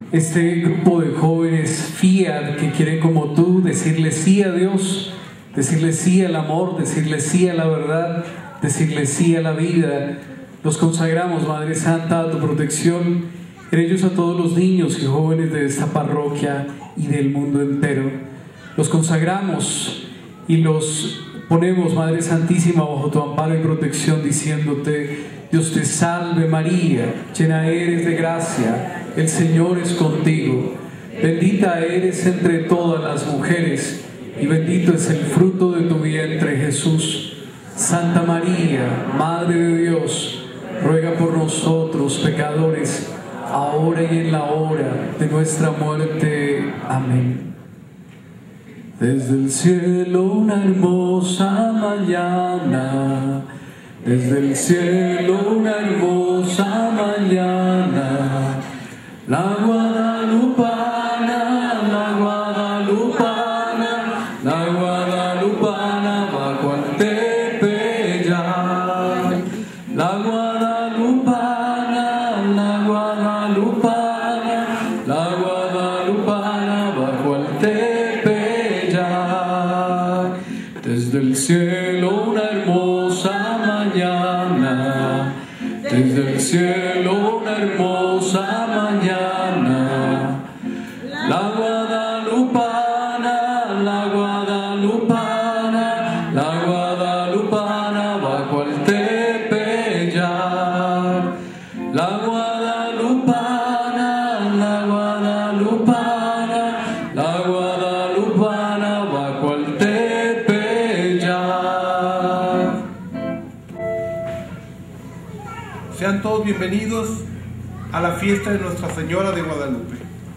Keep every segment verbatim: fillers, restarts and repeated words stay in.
este grupo de jóvenes Fiat que quieren, como tú, decirle sí a Dios, decirle sí al amor, decirle sí a la verdad, decirle sí a la vida. Los consagramos, Madre Santa, a tu protección, en ellos a todos los niños y jóvenes de esta parroquia y del mundo entero. Los consagramos y los ponemos, Madre Santísima, bajo tu amparo y protección, diciéndote: Dios te salve María, llena eres de gracia, el Señor es contigo, bendita eres entre todas las mujeres y bendito es el fruto de tu vientre, Jesús. Santa María, Madre de Dios, ruega por nosotros pecadores, ahora y en la hora de nuestra muerte. Amén. Desde el cielo una hermosa mañana, desde el cielo una hermosa mañana, la guadalupana, la guadalupana, la guadalupana bajo al Tepeyac, la guadalupana, la guadalupana, la guadalupana bajo al Tepeyac. Desde el cielo una hermosa mañana, desde el cielo una hermosa mañana, la guadalupana, la guadalupana, la guadalupana bajo el Tepeyac, la guadalupana, la guadalupana, la guadalupana bajo el Tepeyac. Sean todos bienvenidos a la fiesta de Nuestra Señora de Guadalupe.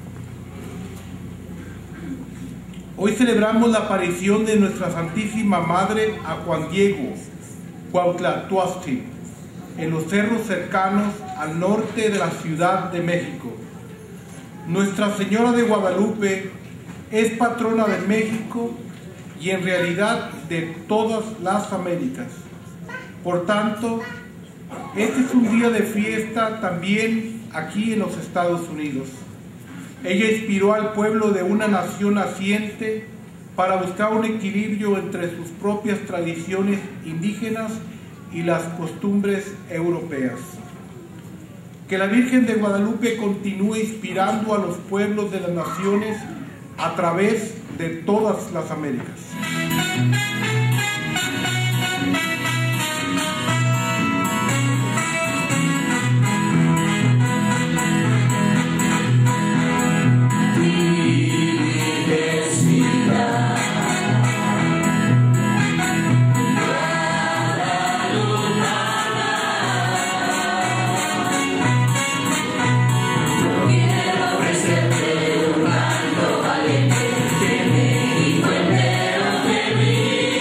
Hoy celebramos la aparición de Nuestra Santísima Madre a Juan Diego Cuautla-Tuasti, en los cerros cercanos al norte de la Ciudad de México. Nuestra Señora de Guadalupe es patrona de México y en realidad de todas las Américas. Por tanto, este es un día de fiesta también aquí en los Estados Unidos. Ella inspiró al pueblo de una nación naciente para buscar un equilibrio entre sus propias tradiciones indígenas y las costumbres europeas. Que la Virgen de Guadalupe continúe inspirando a los pueblos de las naciones a través de todas las Américas. Quiero ofrecerte un canto valiente, que México entero te brinde.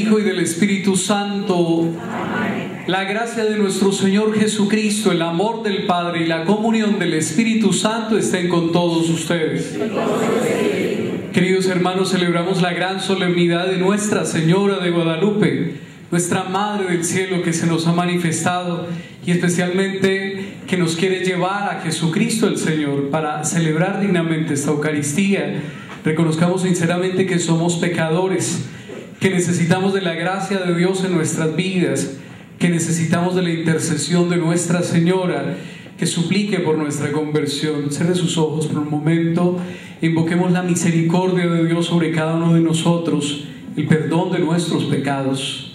Hijo y del Espíritu Santo. La gracia de nuestro Señor Jesucristo, el amor del Padre y la comunión del Espíritu Santo estén con todos ustedes. Queridos hermanos, celebramos la gran solemnidad de Nuestra Señora de Guadalupe, nuestra Madre del Cielo, que se nos ha manifestado y especialmente que nos quiere llevar a Jesucristo el Señor para celebrar dignamente esta Eucaristía. Reconozcamos sinceramente que somos pecadores, que necesitamos de la gracia de Dios en nuestras vidas, que necesitamos de la intercesión de Nuestra Señora, que suplique por nuestra conversión. Cierre sus ojos por un momento, invoquemos la misericordia de Dios sobre cada uno de nosotros, el perdón de nuestros pecados.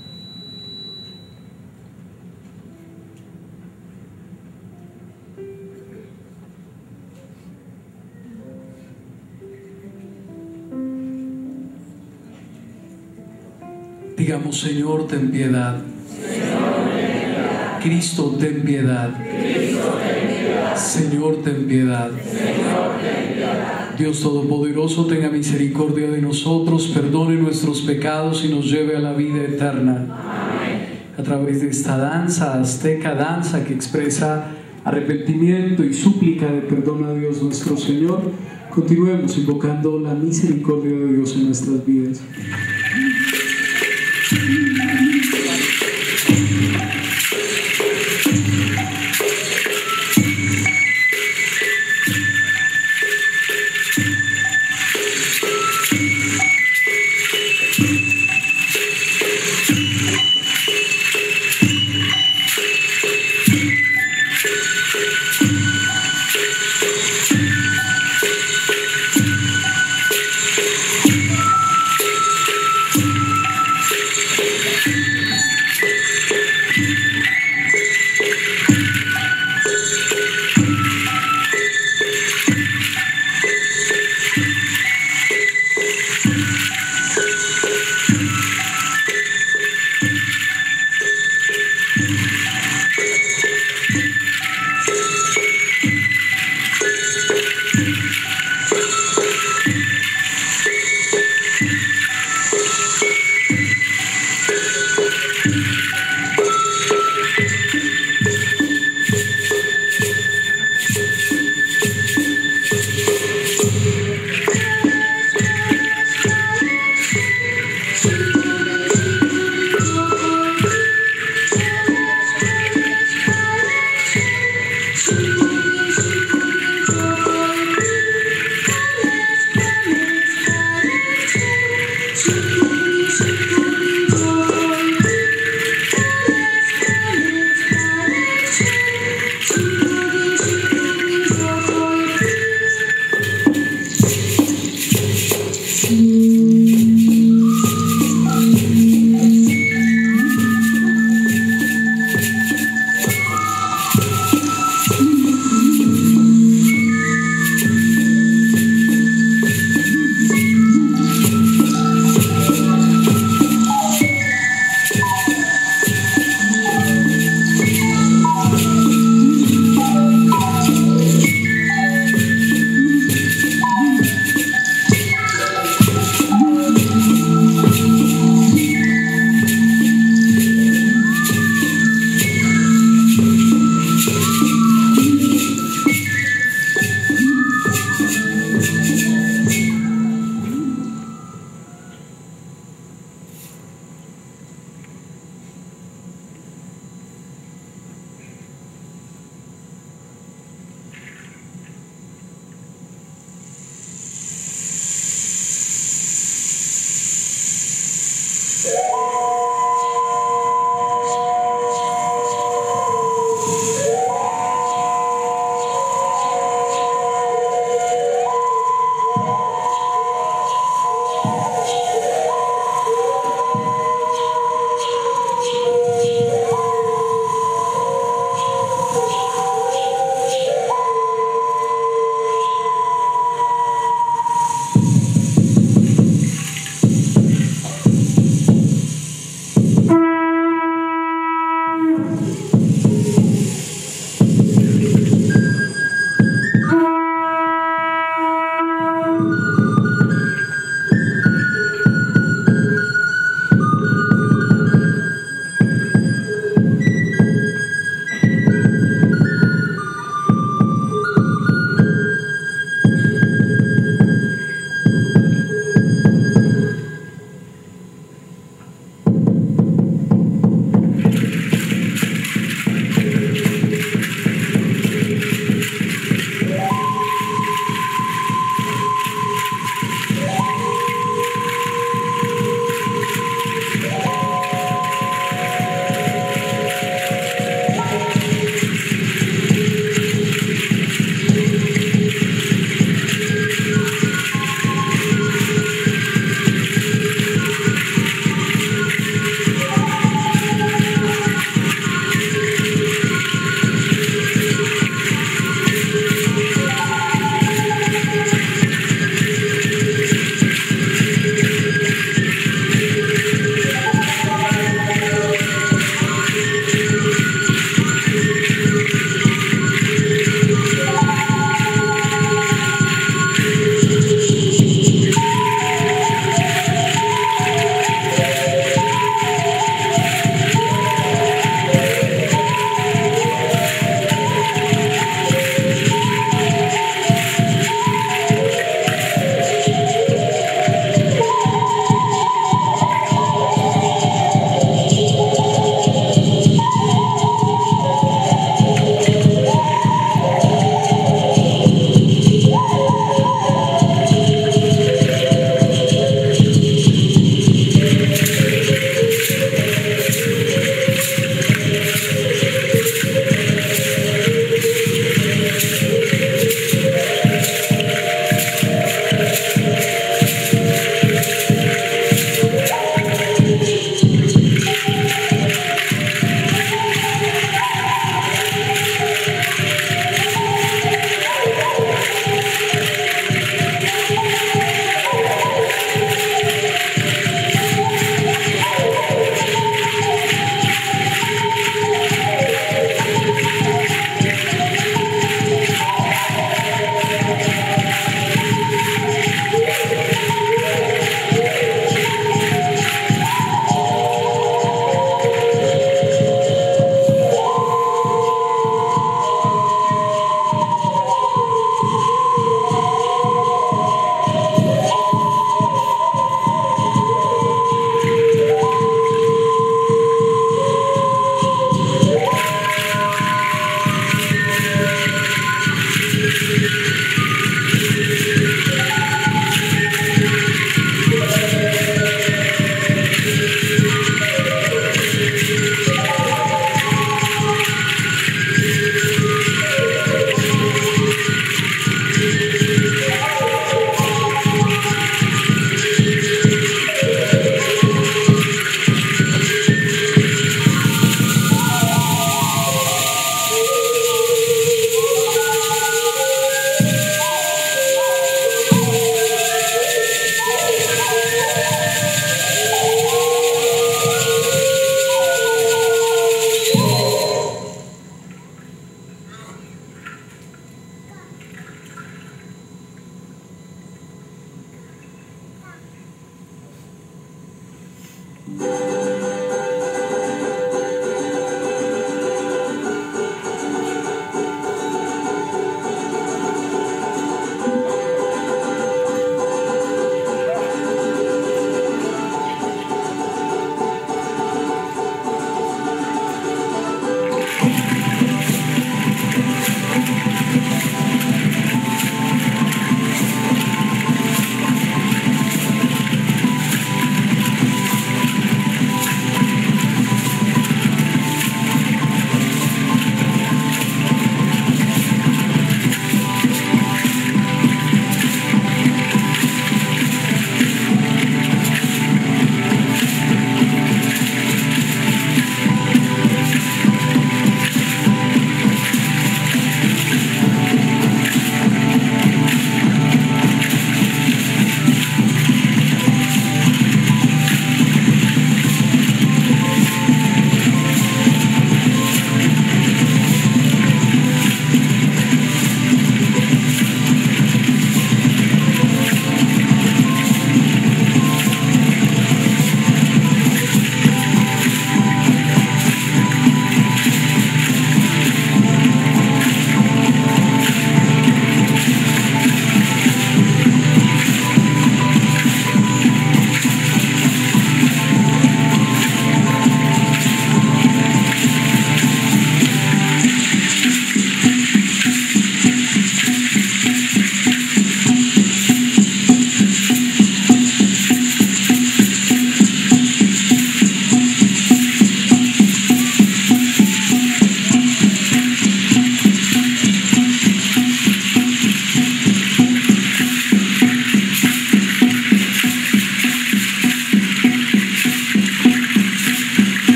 Digamos: Señor, ten piedad. Señor, ten piedad. Cristo, ten piedad. Cristo, ten piedad. Señor, ten piedad. Señor, ten piedad. Dios Todopoderoso, tenga misericordia de nosotros, perdone nuestros pecados y nos lleve a la vida eterna. Amén. A través de esta danza azteca, danza que expresa arrepentimiento y súplica de perdón a Dios nuestro Señor, continuemos invocando la misericordia de Dios en nuestras vidas.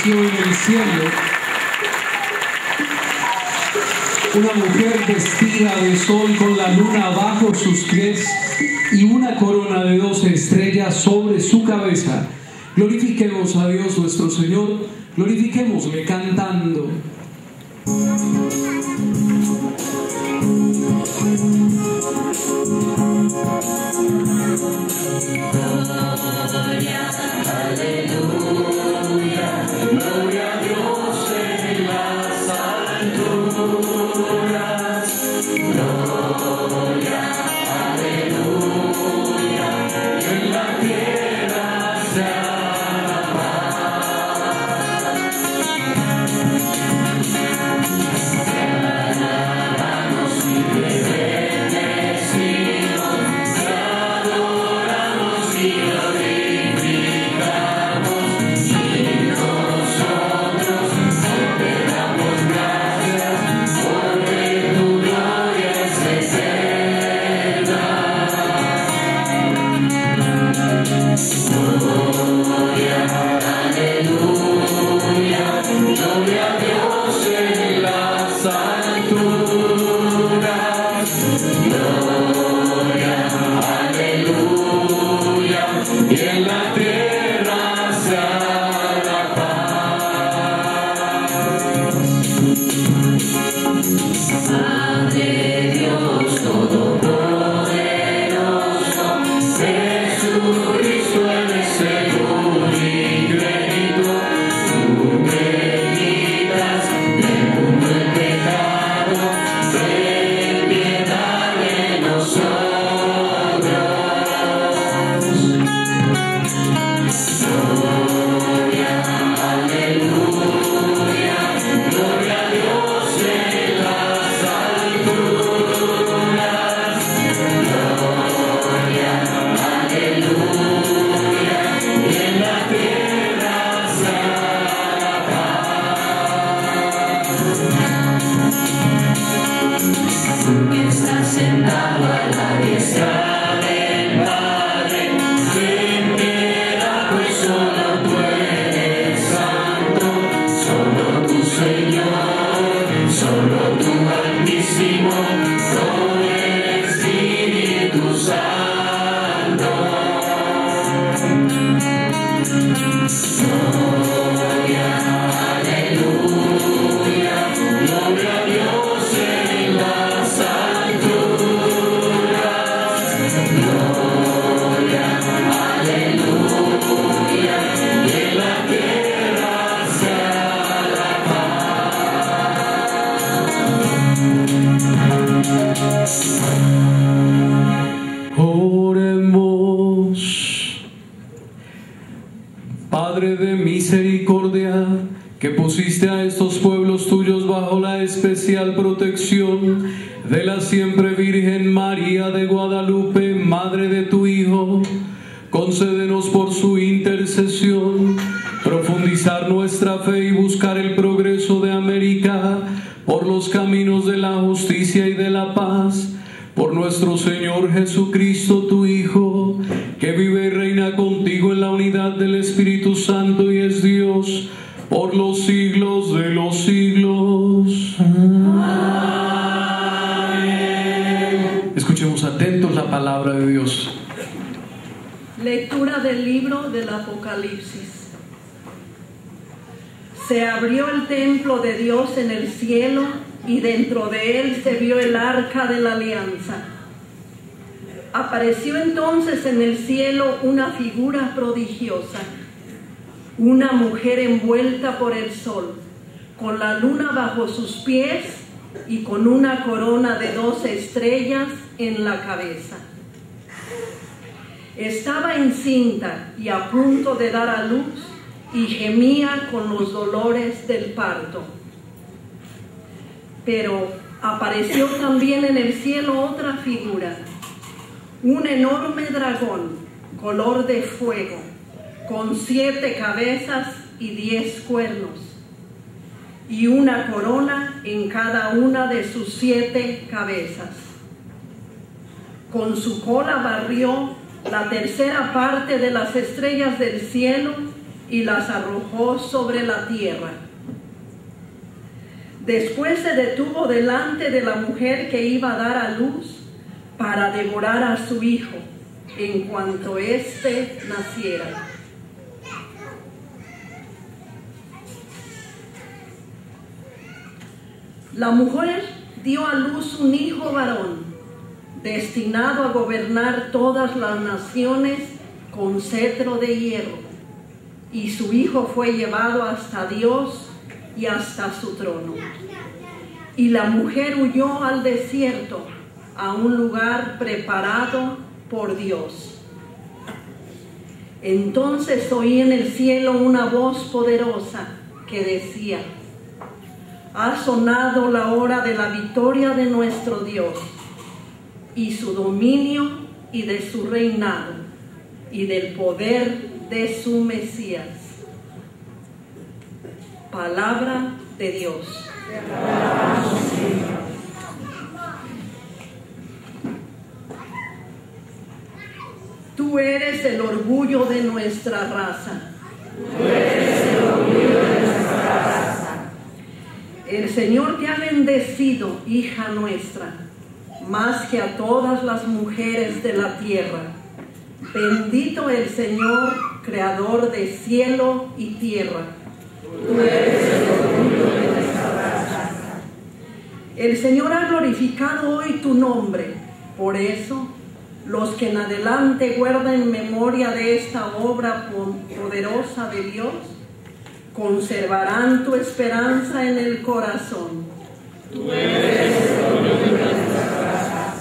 apareció en el cielo una mujer vestida de sol con la luna bajo sus pies y una corona de doce estrellas sobre su cabeza. Glorifiquemos a Dios nuestro Señor, glorifiquémosle cantando. Gloria, aleluya, gloria a Dios en las alturas. Gloria, aleluya, en la tierra sea la paz. Alabamos y te bendecimos, te adoramos y glorificamos, y nosotros te damos gracias porque tu gloria es eterna. Gloria, aleluya, gloria a Dios en las alturas. Gloria, aleluya, y en la tierra sea la paz. Padre Dios Todopoderoso, Jesucristo eres el unigénito, tú me quitas del mundo el pecado, ten piedad de nosotros. Gloria, aleluya, gloria a Dios en las alturas. Gloria, aleluya, y en la tierra sea la paz. Estás sentado a la diestra del Padre, ten piedad, pues solo tú eres santo, solo tú Señor, solo tú Altísimo, con el Espíritu Santo. Gloria, aleluya, gloria a Dios en las alturas. Gloria, aleluya, y en la tierra sea la paz. Oremos. Padre de misericordia, que pusiste a estos pueblos tuyos bajo la especial protección de la siempre Virgen María de Guadalupe, Madre de tu Hijo, concédenos por su intercesión profundizar nuestra fe y buscar el progreso de América por los caminos de la justicia y de la paz. Por nuestro Señor Jesucristo, tu Hijo, que vive y reina contigo en la unidad del Espíritu Santo y es Dios por los siglos de los siglos. Amén. Escuchemos atentos la palabra de Dios. Lectura del libro del Apocalipsis. Se abrió el templo de Dios en el cielo y dentro de él se vio el arca de la alianza. Apareció entonces en el cielo una figura prodigiosa, una mujer envuelta por el sol, con la luna bajo sus pies y con una corona de doce estrellas en la cabeza. Estaba encinta y a punto de dar a luz y gemía con los dolores del parto. Pero apareció también en el cielo otra figura, un enorme dragón, color de fuego, con siete cabezas y diez cuernos, y una corona en cada una de sus siete cabezas. Con su cola barrió la tercera parte de las estrellas del cielo y las arrojó sobre la tierra. Después se detuvo delante de la mujer que iba a dar a luz para devorar a su hijo en cuanto éste naciera. La mujer dio a luz un hijo varón, destinado a gobernar todas las naciones con cetro de hierro, y su hijo fue llevado hasta Dios y hasta su trono. Y la mujer huyó al desierto, a un lugar preparado por Dios. Entonces oí en el cielo una voz poderosa que decía: ha sonado la hora de la victoria de nuestro Dios, y su dominio y de su reinado, y del poder de su Mesías. Palabra de Dios. Tú eres el orgullo de nuestra raza. Tú eres el orgullo de nuestra raza. El Señor te ha bendecido, hija nuestra, más que a todas las mujeres de la tierra. Bendito el Señor, creador de cielo y tierra. Tú eres el orgullo de nuestra raza. El Señor ha glorificado hoy tu nombre. Por eso, los que en adelante guardan memoria de esta obra poderosa de Dios, conservarán tu esperanza en el corazón. Tú eres el orgullo de nuestra raza.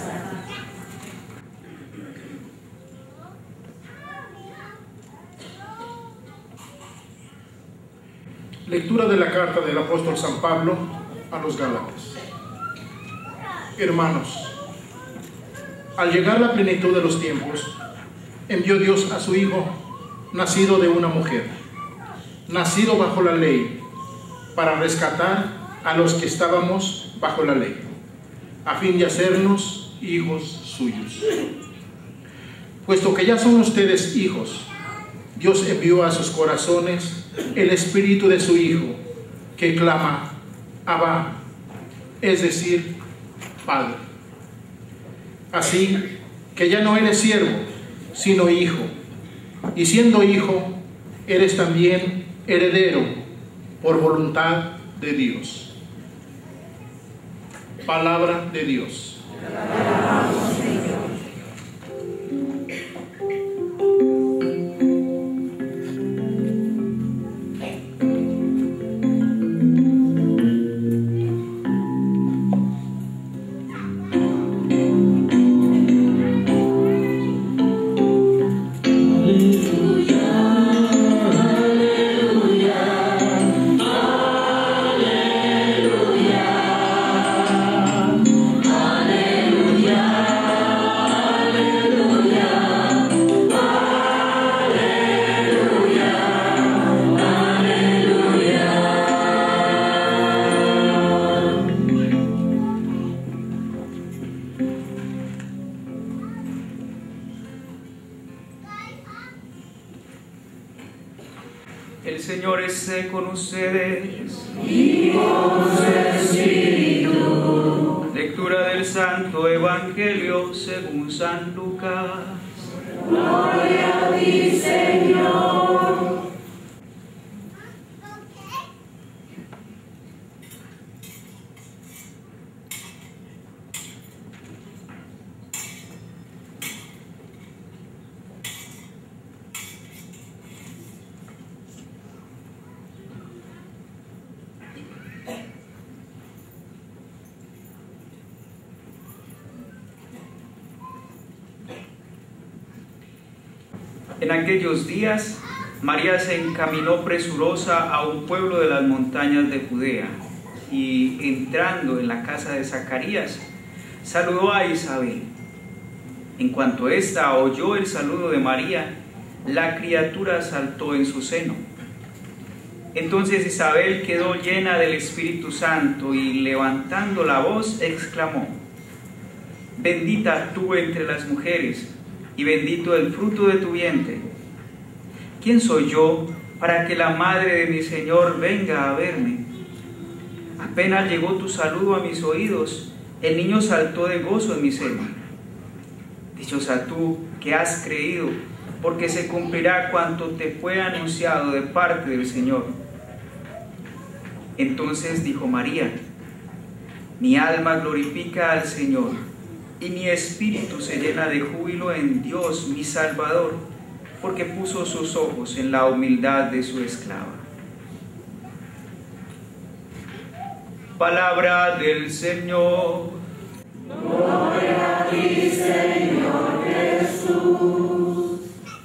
Lectura de la carta del apóstol San Pablo a los Gálatas. Hermanos, al llegar la plenitud de los tiempos, envió Dios a su Hijo, nacido de una mujer, nacido bajo la ley, para rescatar a los que estábamos bajo la ley, a fin de hacernos hijos suyos. Puesto que ya son ustedes hijos, Dios envió a sus corazones el espíritu de su Hijo, que clama, Abba, es decir, Padre. Así que ya no eres siervo, sino hijo, y siendo hijo, eres también heredero por voluntad de Dios. Palabra de Dios. El Señor esté con ustedes. Y con su espíritu. Lectura del Santo Evangelio según San Lucas. Gloria a ti, Señor. En aquellos días, María se encaminó presurosa a un pueblo de las montañas de Judea, y entrando en la casa de Zacarías, saludó a Isabel. En cuanto ésta oyó el saludo de María, la criatura saltó en su seno. Entonces Isabel quedó llena del Espíritu Santo y, levantando la voz, exclamó: Bendita tú entre las mujeres, y bendito el fruto de tu vientre. ¿Quién soy yo para que la madre de mi Señor venga a verme. Apenas llegó tu saludo a mis oídos, el niño saltó de gozo en mi seno. Dichosa tú que has creído, porque se cumplirá cuanto te fue anunciado de parte del Señor. Entonces dijo María: mi alma glorifica al Señor, y mi espíritu se llena de júbilo en Dios mi Salvador, porque puso sus ojos en la humildad de su esclava. Palabra del Señor. Gloria a ti, Señor Jesús.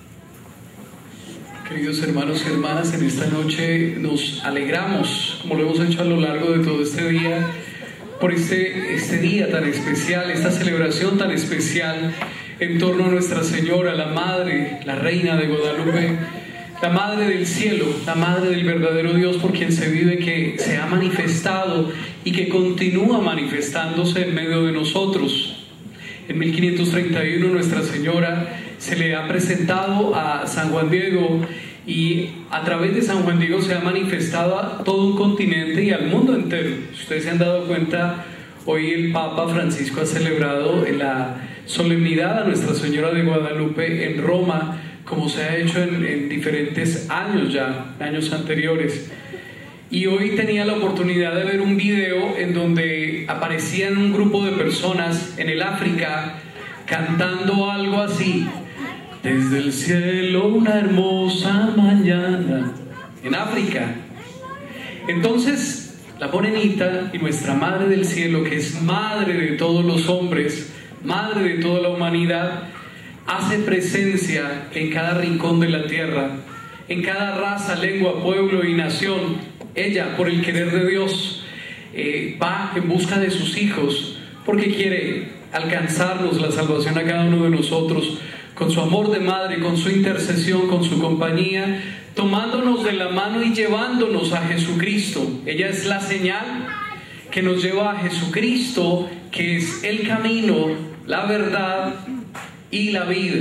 Queridos hermanos y hermanas, en esta noche nos alegramos, como lo hemos hecho a lo largo de todo este día, por este, este día tan especial, esta celebración tan especial en torno a Nuestra Señora, la Madre, la Reina de Guadalupe, la Madre del cielo, la Madre del verdadero Dios, por quien se vive, que se ha manifestado y que continúa manifestándose en medio de nosotros. En mil quinientos treinta y uno Nuestra Señora se le ha presentado a San Juan Diego, y a través de San Juan Diego se ha manifestado a todo un continente y al mundo entero. Si ustedes se han dado cuenta, hoy el Papa Francisco ha celebrado la solemnidad a Nuestra Señora de Guadalupe en Roma, como se ha hecho en, en diferentes años ya, años anteriores. Y hoy tenía la oportunidad de ver un video en donde aparecían un grupo de personas en el África cantando algo así: desde el cielo una hermosa mañana, en África. Entonces la morenita y Nuestra Madre del Cielo, que es madre de todos los hombres, madre de toda la humanidad, hace presencia en cada rincón de la tierra, en cada raza, lengua, pueblo y nación. Ella, por el querer de Dios, eh, va en busca de sus hijos, porque quiere alcanzarnos la salvación a cada uno de nosotros, con su amor de madre, con su intercesión, con su compañía, tomándonos de la mano y llevándonos a Jesucristo. Ella es la señal que nos lleva a Jesucristo, que es el camino, la verdad y la vida.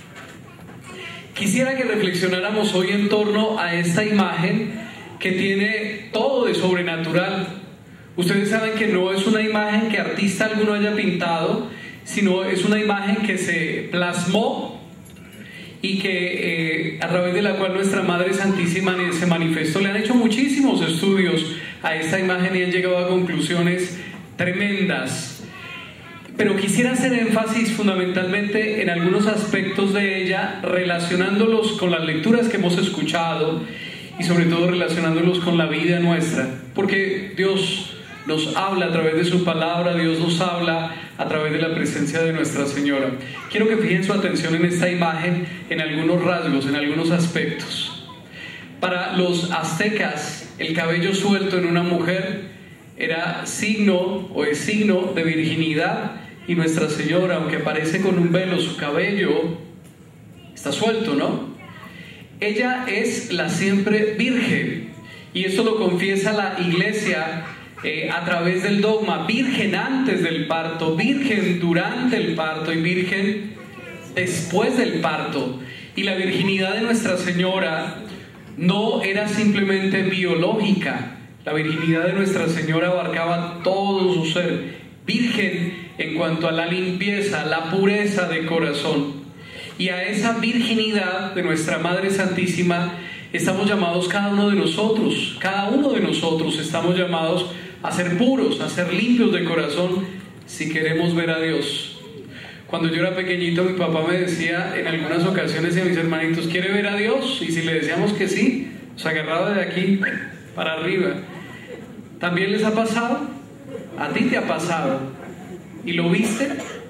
Quisiera que reflexionáramos hoy en torno a esta imagen que tiene todo de sobrenatural. Ustedes saben que no es una imagen que artista alguno haya pintado, sino es una imagen que se plasmó y que eh, a través de la cual Nuestra Madre Santísima se manifestó. Le han hecho muchísimos estudios a esta imagen y han llegado a conclusiones tremendas. Pero quisiera hacer énfasis fundamentalmente en algunos aspectos de ella, relacionándolos con las lecturas que hemos escuchado y sobre todo relacionándolos con la vida nuestra, porque Dios nos habla a través de su palabra, Dios nos habla a través de la presencia de Nuestra Señora. Quiero que fijen su atención en esta imagen, en algunos rasgos, en algunos aspectos. Para los aztecas, el cabello suelto en una mujer era signo o es signo de virginidad, y Nuestra Señora, aunque aparece con un velo, su cabello está suelto, ¿no? Ella es la siempre virgen, y esto lo confiesa la Iglesia eh, a través del dogma: virgen antes del parto, virgen durante el parto y virgen después del parto. Y la virginidad de Nuestra Señora no era simplemente biológica, la virginidad de Nuestra Señora abarcaba todo su ser, virgen en cuanto a la limpieza, la pureza de corazón. Y a esa virginidad de Nuestra Madre Santísima estamos llamados cada uno de nosotros, cada uno de nosotros estamos llamados a ser puros, a ser limpios de corazón, si queremos ver a Dios. Cuando yo era pequeñito, mi papá me decía en algunas ocasiones a mis hermanitos: ¿quiere ver a Dios? Y si le decíamos que sí, nos agarraba de aquí para arriba. ¿También les ha pasado? ¿A ti te ha pasado? ¿Y lo viste?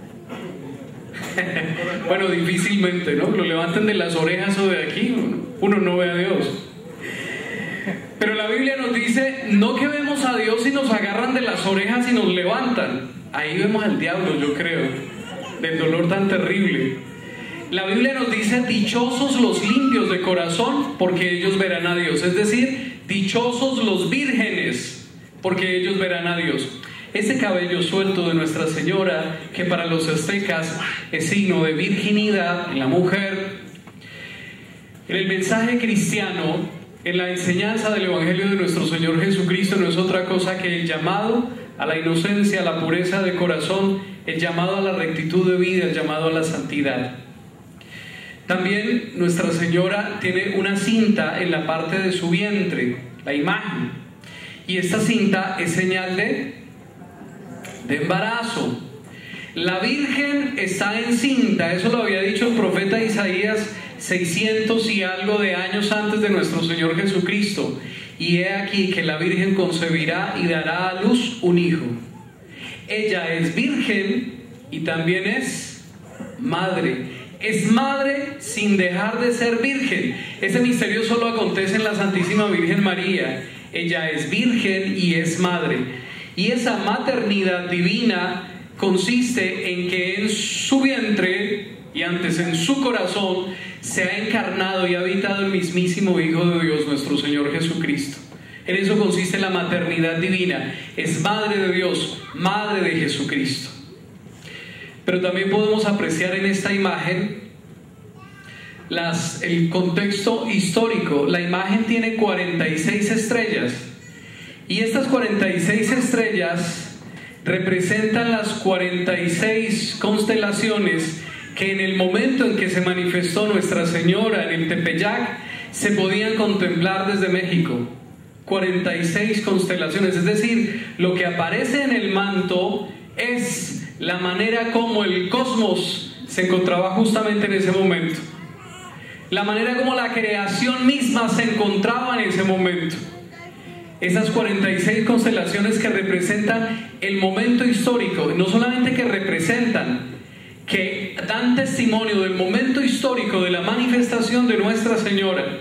Bueno, difícilmente, ¿no? Lo levantan de las orejas o de aquí, uno no ve a Dios. Pero la Biblia nos dice no que vemos a Dios y nos agarran de las orejas y nos levantan. Ahí vemos al diablo, yo creo, del dolor tan terrible. La Biblia nos dice: dichosos los limpios de corazón, porque ellos verán a Dios. Es decir, dichosos los vírgenes, porque ellos verán a Dios. Este cabello suelto de Nuestra Señora, que para los aztecas es signo de virginidad en la mujer, en el mensaje cristiano en la enseñanza del Evangelio de nuestro Señor Jesucristo no es otra cosa que el llamado a la inocencia, a la pureza de corazón, el llamado a la rectitud de vida, el llamado a la santidad. También Nuestra Señora tiene una cinta en la parte de su vientre, la imagen, y esta cinta es señal de, de embarazo. La Virgen está encinta, eso lo había dicho el profeta Isaías seiscientos y algo de años antes de nuestro Señor Jesucristo. Y he aquí que la Virgen concebirá y dará a luz un hijo. Ella es virgen y también es madre. Es madre sin dejar de ser virgen. Ese misterio solo acontece en la Santísima Virgen María. Ella es virgen y es madre. Y esa maternidad divina consiste en que en su vientre y antes en su corazón se ha encarnado y ha habitado el mismísimo Hijo de Dios, nuestro Señor Jesucristo. En eso consiste la maternidad divina. Es madre de Dios, madre de Jesucristo. Pero también podemos apreciar en esta imagen las, el contexto histórico. La imagen tiene cuarenta y seis estrellas, y estas cuarenta y seis estrellas representan las cuarenta y seis constelaciones que en el momento en que se manifestó Nuestra Señora en el Tepeyac se podían contemplar desde México. cuarenta y seis constelaciones, es decir, lo que aparece en el manto es la manera como el cosmos se encontraba justamente en ese momento, la manera como la creación misma se encontraba en ese momento. Esas cuarenta y seis constelaciones que representan el momento histórico, no solamente que representan, que dan testimonio del momento histórico de la manifestación de Nuestra Señora,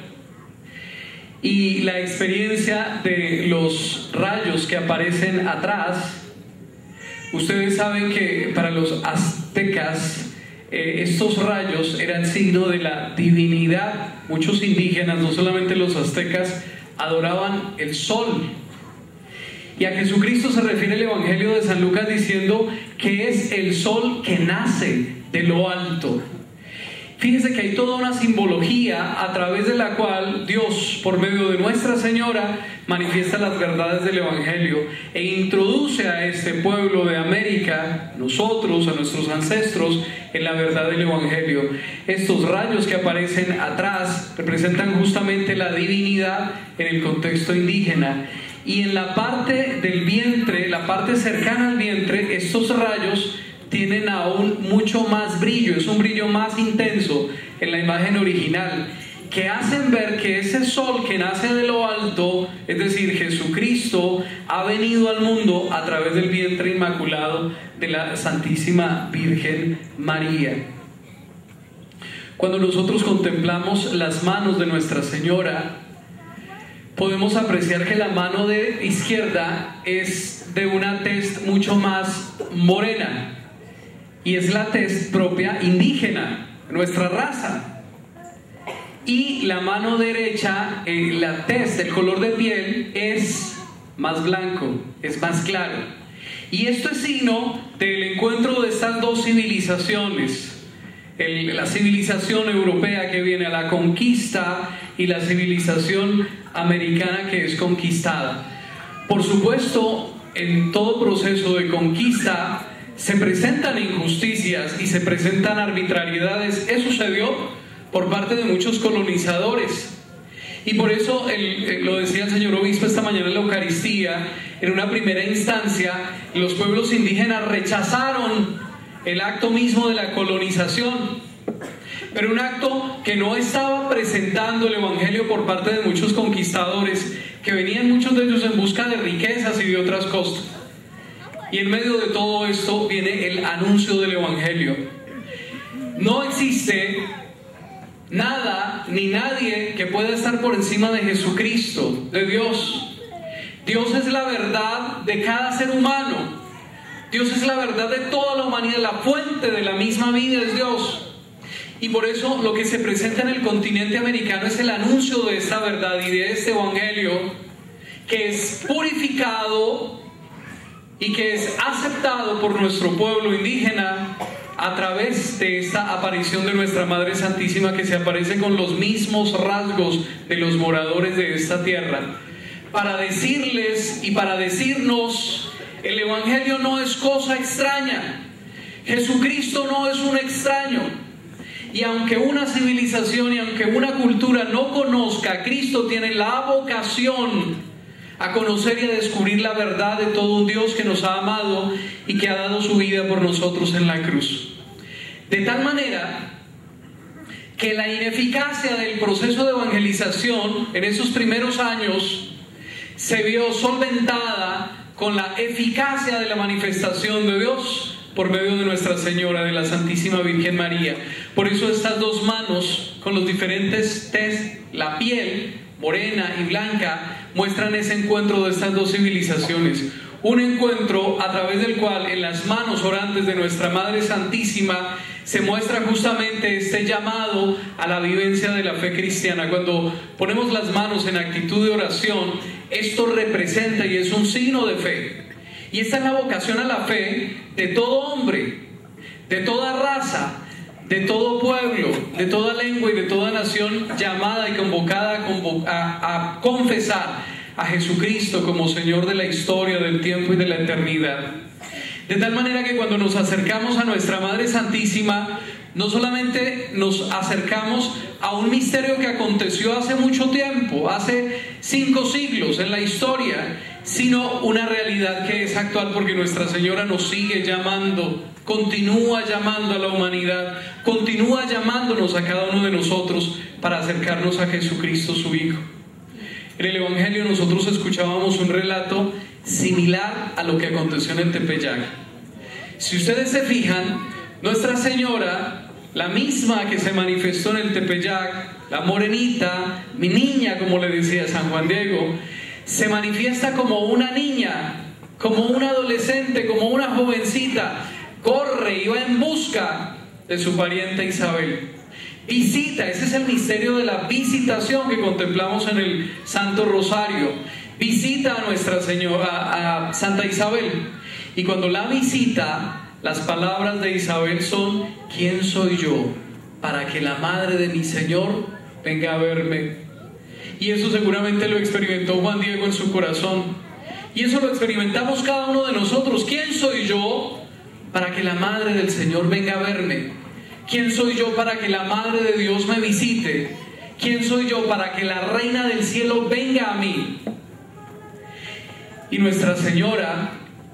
y la experiencia de los rayos que aparecen atrás. Ustedes saben que para los aztecas eh, estos rayos eran signo de la divinidad. Muchos indígenas, no solamente los aztecas, adoraban el sol. Y a Jesucristo se refiere el Evangelio de San Lucas diciendo que es el sol que nace de lo alto. Fíjense que hay toda una simbología a través de la cual Dios, por medio de Nuestra Señora, manifiesta las verdades del Evangelio e introduce a este pueblo de América, nosotros, a nuestros ancestros, en la verdad del Evangelio. Estos rayos que aparecen atrás representan justamente la divinidad en el contexto indígena. Y en la parte del vientre, la parte cercana al vientre, estos rayos tienen aún mucho más brillo, es un brillo más intenso en la imagen original, que hacen ver que ese sol que nace de lo alto, es decir, Jesucristo, ha venido al mundo a través del vientre inmaculado de la Santísima Virgen María. Cuando nosotros contemplamos las manos de Nuestra Señora, podemos apreciar que la mano de izquierda es de una tez mucho más morena, y es la tez propia indígena, nuestra raza. Y la mano derecha, eh, la tez, el color de piel es más blanco, es más claro. Y esto es signo del encuentro de estas dos civilizaciones, el, la civilización europea que viene a la conquista y la civilización americana que es conquistada. Por supuesto, en todo proceso de conquista se presentan injusticias y se presentan arbitrariedades. Eso sucedió por parte de muchos colonizadores, y por eso el, lo decía el señor obispo esta mañana en la Eucaristía. En una primera instancia los pueblos indígenas rechazaron el acto mismo de la colonización, pero un acto que no estaba presentando el Evangelio por parte de muchos conquistadores, que venían muchos de ellos en busca de riquezas y de otras cosas. Y en medio de todo esto viene el anuncio del Evangelio. No existe nada ni nadie que pueda estar por encima de Jesucristo, de Dios. Dios es la verdad de cada ser humano. Dios es la verdad de toda la humanidad. La fuente de la misma vida es Dios. Y por eso lo que se presenta en el continente americano es el anuncio de esta verdad y de este Evangelio, que es purificado y que es aceptado por nuestro pueblo indígena a través de esta aparición de nuestra Madre Santísima, que se aparece con los mismos rasgos de los moradores de esta tierra, para decirles y para decirnos: el Evangelio no es cosa extraña, Jesucristo no es un extraño. Y aunque una civilización y aunque una cultura no conozca a Cristo, tiene la vocación a conocer y a descubrir la verdad de todo un Dios que nos ha amado y que ha dado su vida por nosotros en la cruz. De tal manera que la ineficacia del proceso de evangelización en esos primeros años se vio solventada con la eficacia de la manifestación de Dios por medio de Nuestra Señora, de la Santísima Virgen María. Por eso estas dos manos con los diferentes test, la piel morena y blanca, muestran ese encuentro de estas dos civilizaciones. Un encuentro a través del cual en las manos orantes de nuestra Madre Santísima se muestra justamente este llamado a la vivencia de la fe cristiana. Cuando ponemos las manos en actitud de oración, esto representa y es un signo de fe. Y esta es la vocación a la fe de todo hombre, de toda raza, de todo pueblo, de toda lengua y de toda nación, llamada y convocada a, a confesar a Jesucristo como Señor de la historia, del tiempo y de la eternidad. De tal manera que cuando nos acercamos a nuestra Madre Santísima, no solamente nos acercamos a un misterio que aconteció hace mucho tiempo, hace cinco siglos en la historia, sino una realidad que es actual, porque Nuestra Señora nos sigue llamando, continúa llamando a la humanidad, continúa llamándonos a cada uno de nosotros para acercarnos a Jesucristo, su Hijo. En el Evangelio nosotros escuchábamos un relato similar a lo que aconteció en el Tepeyac. Si ustedes se fijan, Nuestra Señora, la misma que se manifestó en el Tepeyac, la morenita, mi niña, como le decía San Juan Diego, se manifiesta como una niña, como una adolescente, como una jovencita. Corre y va en busca de su pariente Isabel. Visita, ese es el misterio de la visitación que contemplamos en el Santo Rosario. Visita a Nuestra Señora, a Santa Isabel. Y cuando la visita, las palabras de Isabel son: ¿quién soy yo para que la madre de mi Señor venga a verme? Y eso seguramente lo experimentó Juan Diego en su corazón. Y eso lo experimentamos cada uno de nosotros. ¿Quién soy yo para que la madre del Señor venga a verme? ¿Quién soy yo para que la madre de Dios me visite? ¿Quién soy yo para que la reina del cielo venga a mí? Y Nuestra Señora,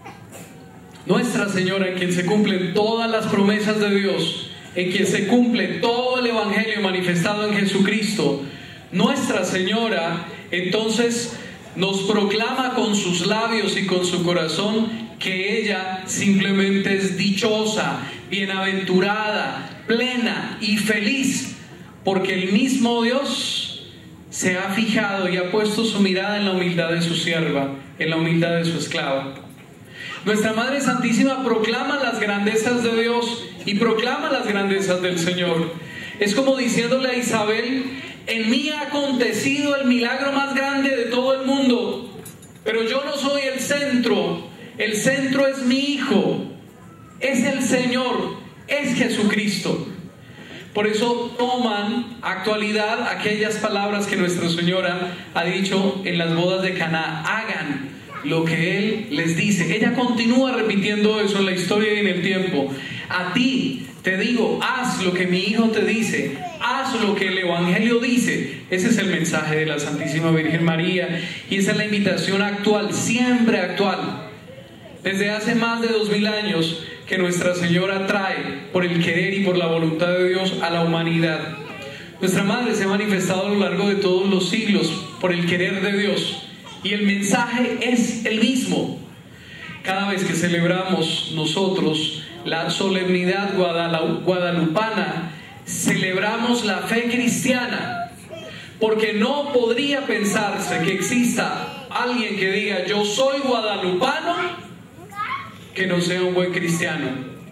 Nuestra Señora, en quien se cumplen todas las promesas de Dios, en quien se cumple todo el Evangelio manifestado en Jesucristo, Nuestra Señora entonces nos proclama con sus labios y con su corazón que ella simplemente es dichosa, bienaventurada, plena y feliz, porque el mismo Dios se ha fijado y ha puesto su mirada en la humildad de su sierva, en la humildad de su esclava. Nuestra Madre Santísima proclama las grandezas de Dios y proclama las grandezas del Señor. Es como diciéndole a Isabel: en mí ha acontecido el milagro más grande de todo el mundo, pero yo no soy el centro. El centro es mi Hijo, es el Señor, es Jesucristo. Por eso toman actualidad aquellas palabras que Nuestra Señora ha dicho en las bodas de Caná: hagan lo que Él les dice. Ella continúa repitiendo eso en la historia y en el tiempo. A ti te digo, haz lo que mi Hijo te dice, haz lo que el Evangelio dice. Ese es el mensaje de la Santísima Virgen María, y esa es la invitación actual, siempre actual. Desde hace más de dos mil años que Nuestra Señora trae, por el querer y por la voluntad de Dios, a la humanidad. Nuestra Madre se ha manifestado a lo largo de todos los siglos por el querer de Dios, y el mensaje es el mismo. Cada vez que celebramos nosotros la solemnidad guadalupana, celebramos la fe cristiana, porque no podría pensarse que exista alguien que diga yo soy guadalupano que no sea un buen cristiano.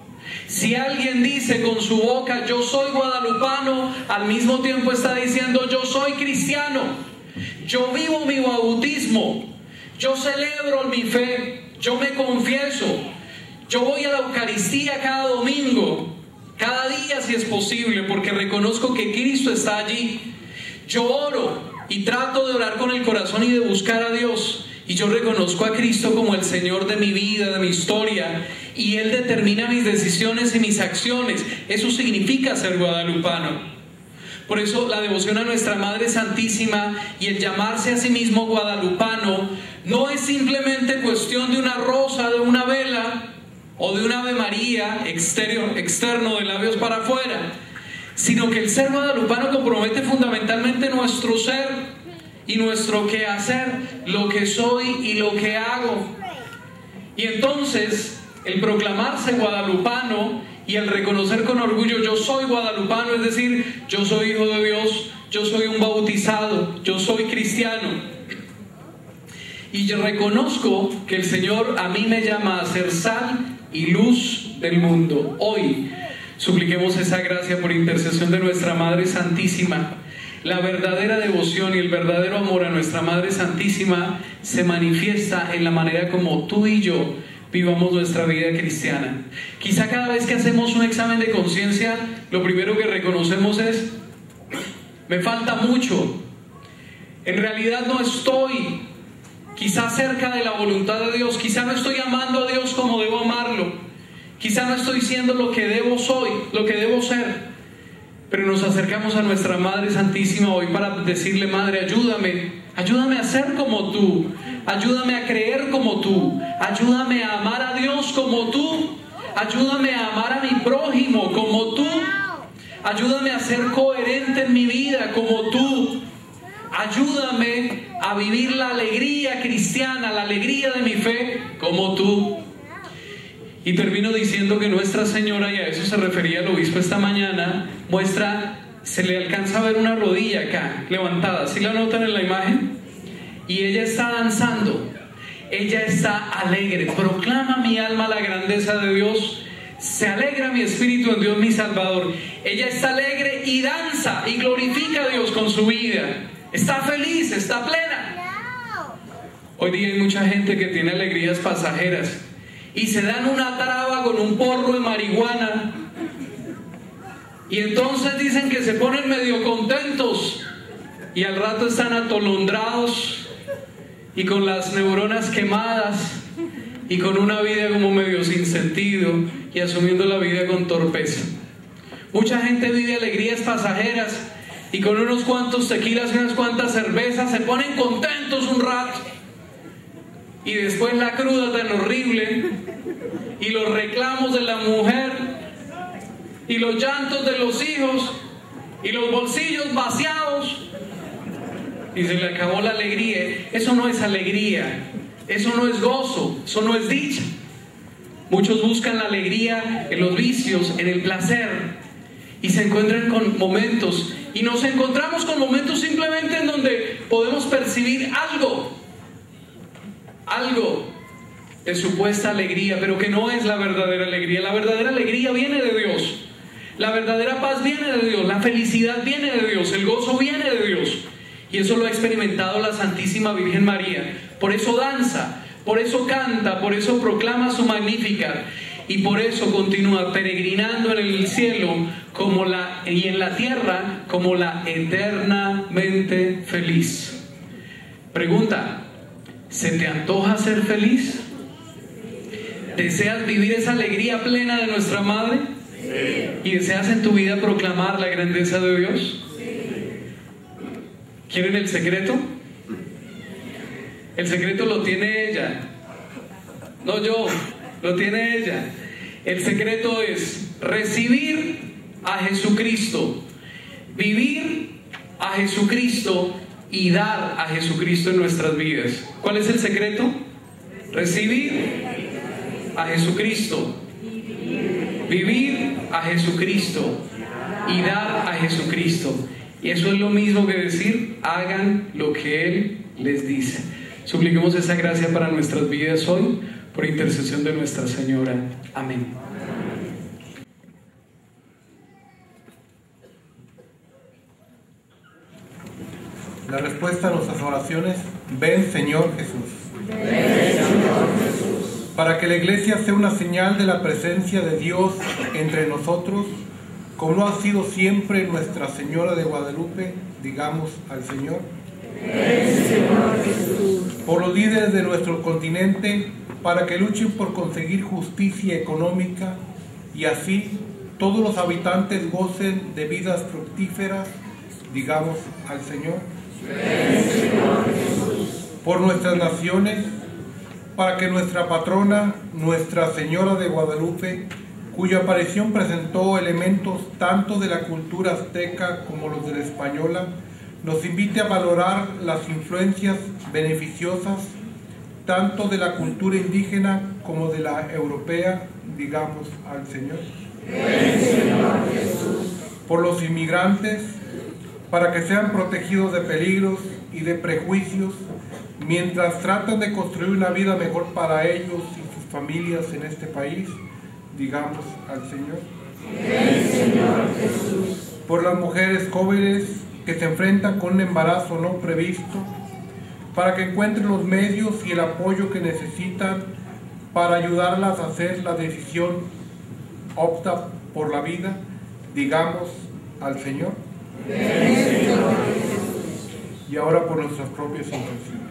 Si alguien dice con su boca yo soy guadalupano, al mismo tiempo está diciendo yo soy cristiano, yo vivo mi bautismo, yo celebro mi fe, yo me confieso, yo voy a la Eucaristía cada domingo, cada día si es posible, porque reconozco que Cristo está allí. Yo oro y trato de orar con el corazón y de buscar a Dios, y yo reconozco a Cristo como el Señor de mi vida, de mi historia, y Él determina mis decisiones y mis acciones. Eso significa ser guadalupano. Por eso la devoción a nuestra Madre Santísima y el llamarse a sí mismo guadalupano no es simplemente cuestión de una rosa, de una vela o de un Ave María exterior, externo, de labios para afuera, sino que el ser guadalupano compromete fundamentalmente nuestro ser y nuestro quehacer, lo que soy y lo que hago. Y entonces el proclamarse guadalupano y el reconocer con orgullo: yo soy guadalupano, es decir, yo soy hijo de Dios, yo soy un bautizado, yo soy cristiano. Y yo reconozco que el Señor a mí me llama a ser sal y luz del mundo. Hoy supliquemos esa gracia por intercesión de nuestra Madre Santísima. La verdadera devoción y el verdadero amor a nuestra Madre Santísima se manifiesta en la manera como tú y yo vivamos nuestra vida cristiana. Quizá cada vez que hacemos un examen de conciencia, lo primero que reconocemos es: me falta mucho, en realidad no estoy quizá cerca de la voluntad de Dios, quizá no estoy amando a Dios como debo amarlo, quizá no estoy siendo lo que debo soy, lo que debo ser. Pero nos acercamos a nuestra Madre Santísima hoy para decirle: Madre, ayúdame, ayúdame a ser como tú, ayúdame a creer como tú, ayúdame a amar a Dios como tú, ayúdame a amar a mi prójimo como tú, ayúdame a ser coherente en mi vida como tú, ayúdame a vivir la alegría cristiana, la alegría de mi fe como tú. Y termino diciendo que Nuestra Señora, y a eso se refería el obispo esta mañana, muestra, se le alcanza a ver una rodilla acá, levantada, ¿sí la notan en la imagen? Y ella está danzando, ella está alegre, proclama mi alma la grandeza de Dios, se alegra mi espíritu en Dios mi Salvador. Ella está alegre y danza y glorifica a Dios con su vida, está feliz, está plena. Hoy día hay mucha gente que tiene alegrías pasajeras y se dan una traba con un porro de marihuana, y entonces dicen que se ponen medio contentos, y al rato están atolondrados y con las neuronas quemadas y con una vida como medio sin sentido y asumiendo la vida con torpeza. Mucha gente vive alegrías pasajeras y con unos cuantos tequilas y unas cuantas cervezas se ponen contentos un rato, y después la cruda tan horrible y los reclamos de la mujer y los llantos de los hijos y los bolsillos vaciados, y se le acabó la alegría. Eso no es alegría, eso no es gozo, eso no es dicha. Muchos buscan la alegría en los vicios, en el placer, y se encuentran con momentos, y nos encontramos con momentos simplemente en donde podemos percibir algo algo de supuesta alegría, pero que no es la verdadera alegría. La verdadera alegría viene de Dios, la verdadera paz viene de Dios, la felicidad viene de Dios, el gozo viene de Dios, y eso lo ha experimentado la Santísima Virgen María. Por eso danza, por eso canta, por eso proclama su Magníficat, y por eso continúa peregrinando en el cielo como la, y en la tierra como la eternamente feliz. Pregunta: ¿se te antoja ser feliz? ¿Deseas vivir esa alegría plena de nuestra Madre? Sí. ¿Y deseas en tu vida proclamar la grandeza de Dios? Sí. ¿Quieren el secreto? El secreto lo tiene ella, no yo, lo tiene ella. El secreto es recibir a Jesucristo, vivir a Jesucristo y dar a Jesucristo en nuestras vidas. ¿Cuál es el secreto? Recibir a Jesucristo, vivir a Jesucristo y dar a Jesucristo. Y eso es lo mismo que decir: hagan lo que Él les dice. Supliquemos esa gracia para nuestras vidas hoy, por intercesión de Nuestra Señora. Amén. La respuesta a nuestras oraciones: ven, Señor Jesús. Ven, Señor Jesús. Para que la Iglesia sea una señal de la presencia de Dios entre nosotros, como ha sido siempre Nuestra Señora de Guadalupe, digamos al Señor. Por los líderes de nuestro continente, para que luchen por conseguir justicia económica y así todos los habitantes gocen de vidas fructíferas, digamos al Señor. Por nuestras naciones, para que nuestra patrona, Nuestra Señora de Guadalupe, cuya aparición presentó elementos tanto de la cultura azteca como los de la española, nos invite a valorar las influencias beneficiosas tanto de la cultura indígena como de la europea, digamos al Señor. Por los inmigrantes, para que sean protegidos de peligros y de prejuicios, mientras tratan de construir una vida mejor para ellos y sus familias en este país, digamos al Señor. Por las mujeres jóvenes que se enfrentan con un embarazo no previsto, para que encuentren los medios y el apoyo que necesitan para ayudarlas a hacer la decisión opta por la vida, digamos al Señor. Y ahora por nuestras propias intenciones.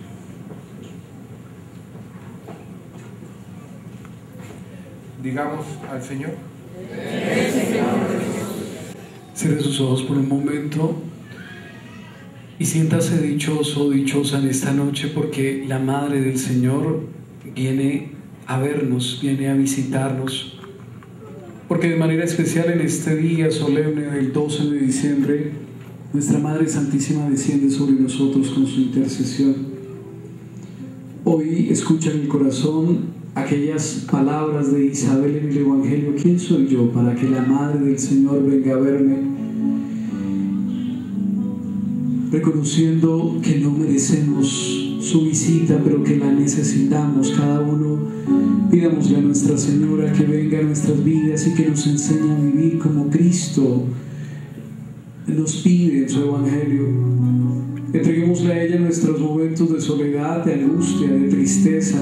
Digamos al Señor. Cierre sus ojos por un momento y siéntase dichoso o dichosa en esta noche, porque la Madre del Señor viene a vernos, viene a visitarnos, porque de manera especial en este día solemne del doce de diciembre, nuestra Madre Santísima desciende sobre nosotros con su intercesión. Hoy escucha en el corazón aquellas palabras de Isabel en el Evangelio: ¿quién soy yo para que la Madre del Señor venga a verme? Reconociendo que no merecemos su visita, pero que la necesitamos cada uno, pidámosle a Nuestra Señora que venga a nuestras vidas y que nos enseñe a vivir como Cristo nos pide en su Evangelio. Entreguémosle a ella nuestros momentos de soledad, de angustia, de tristeza,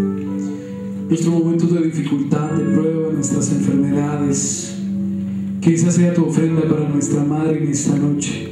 nuestros momentos de dificultad, de prueba, nuestras enfermedades. Que esa sea tu ofrenda para nuestra Madre en esta noche.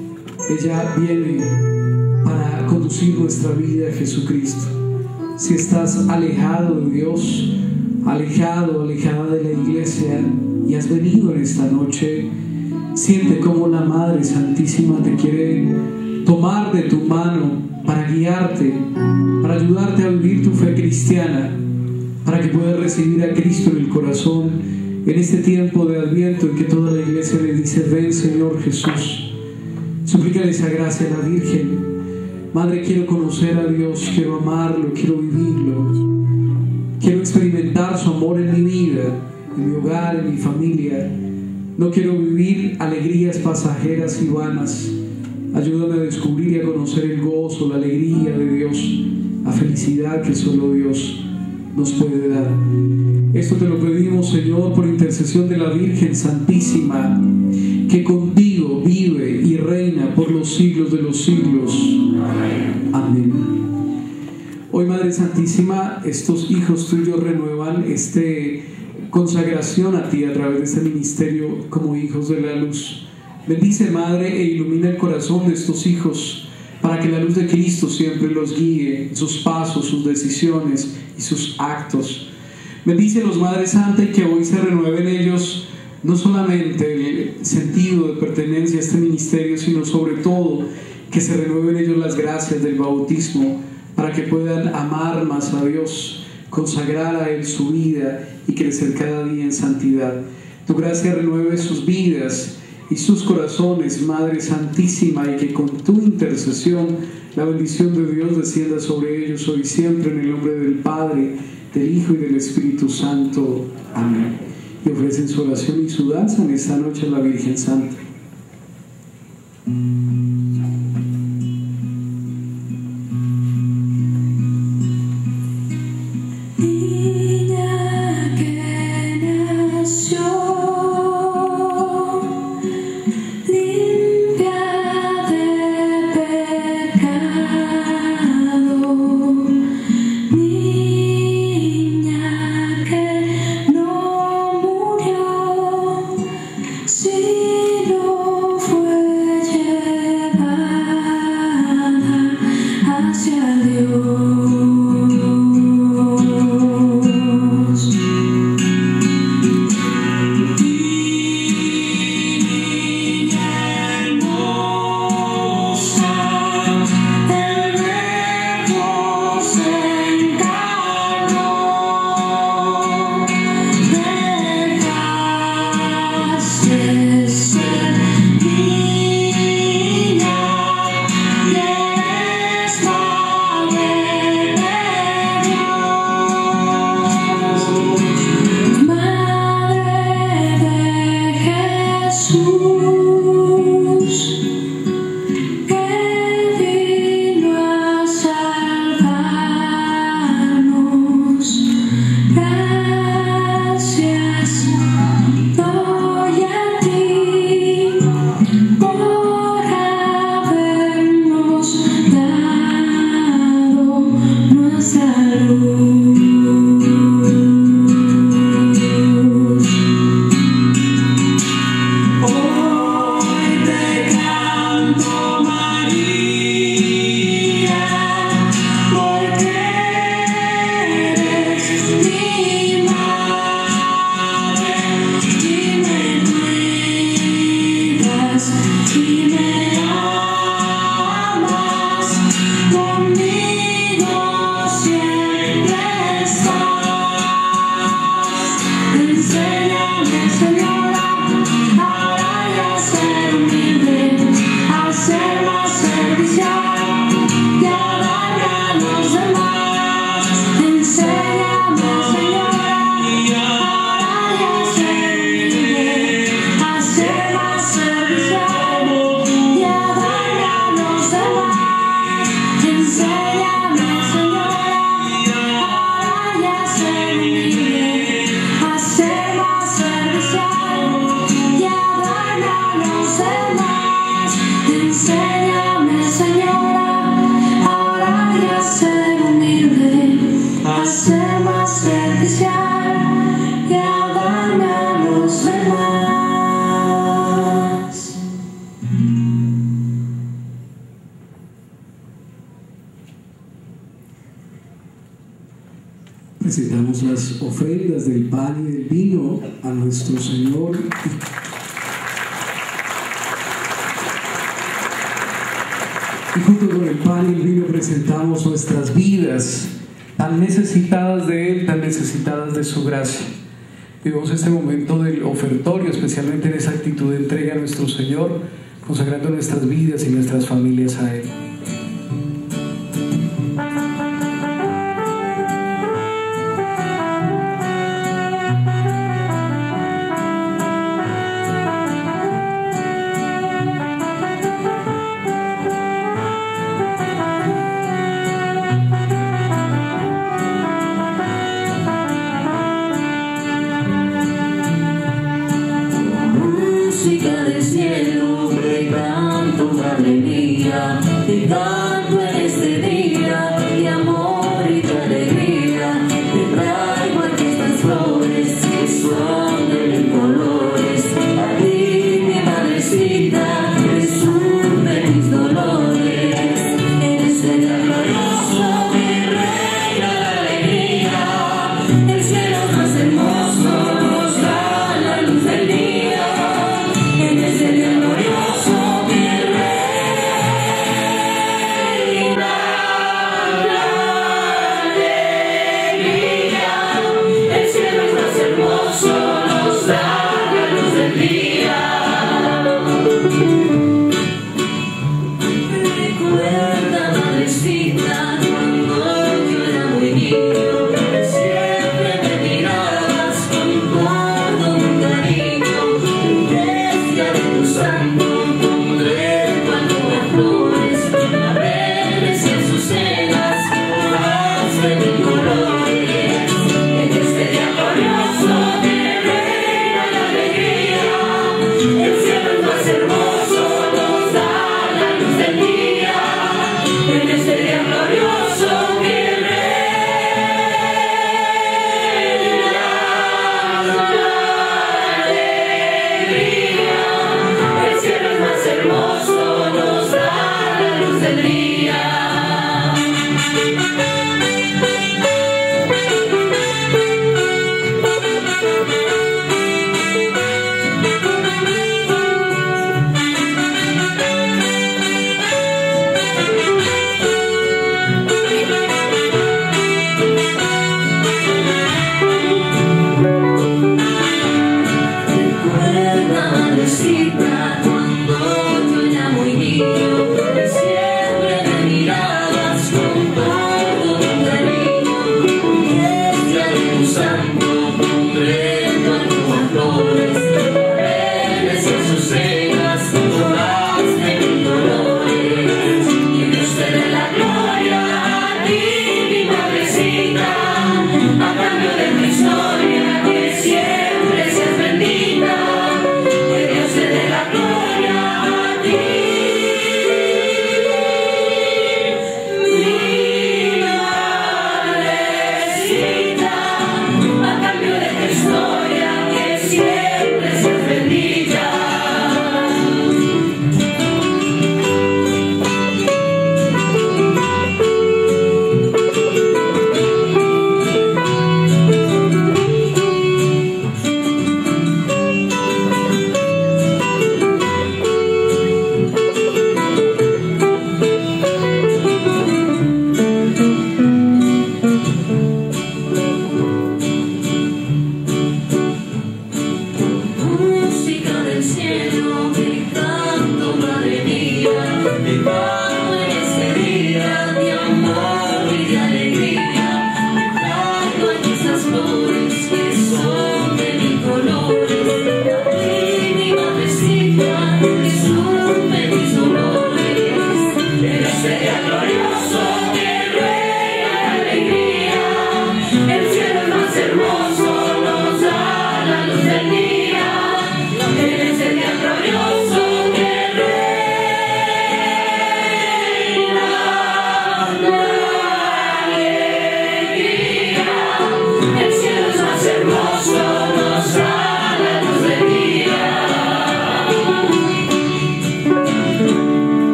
Ella viene para conducir nuestra vida a Jesucristo. Si estás alejado de Dios, alejado, alejada de la iglesia, y has venido en esta noche, siente cómo la Madre Santísima te quiere tomar de tu mano para guiarte, para ayudarte a vivir tu fe cristiana, para que puedas recibir a Cristo en el corazón en este tiempo de Adviento en que toda la iglesia le dice: ven Señor Jesús. Suplícale esa gracia a la Virgen. Madre, quiero conocer a Dios, quiero amarlo, quiero vivirlo, quiero experimentar su amor en mi vida, en mi hogar, en mi familia. No quiero vivir alegrías pasajeras y vanas. Ayúdame a descubrir y a conocer el gozo, la alegría de Dios, la felicidad que solo Dios nos puede dar. Esto te lo pedimos, Señor, por intercesión de la Virgen Santísima, que contigo vive y reina por los siglos de los siglos. Amén. Hoy, Madre Santísima, estos hijos tuyos renuevan esta consagración a ti a través de este ministerio como hijos de la luz. Bendice, Madre, e ilumina el corazón de estos hijos para que la luz de Cristo siempre los guíe en sus pasos, sus decisiones y sus actos. Bendícelos, Madre Santa, y que hoy se renueve en ellos no solamente el sentido de pertenencia a este ministerio, sino sobre todo que se renueven en ellos las gracias del bautismo para que puedan amar más a Dios, consagrar a Él su vida y crecer cada día en santidad. Tu gracia renueve sus vidas y sus corazones, Madre Santísima, y que con tu intercesión la bendición de Dios descienda sobre ellos hoy y siempre, en el nombre del Padre, del Hijo y del Espíritu Santo. Amén. Y ofrecen su oración y su danza en esta noche a la Virgen Santa. Niña Presentamos las ofrendas del pan y del vino a nuestro Señor. Y junto con el pan y el vino presentamos nuestras vidas, tan necesitadas de Él, tan necesitadas de su gracia. Vivimos este momento del ofertorio, especialmente en esa actitud de entrega a nuestro Señor, consagrando nuestras vidas y nuestras familias a Él. Música del cielo, te canto, madre mía, te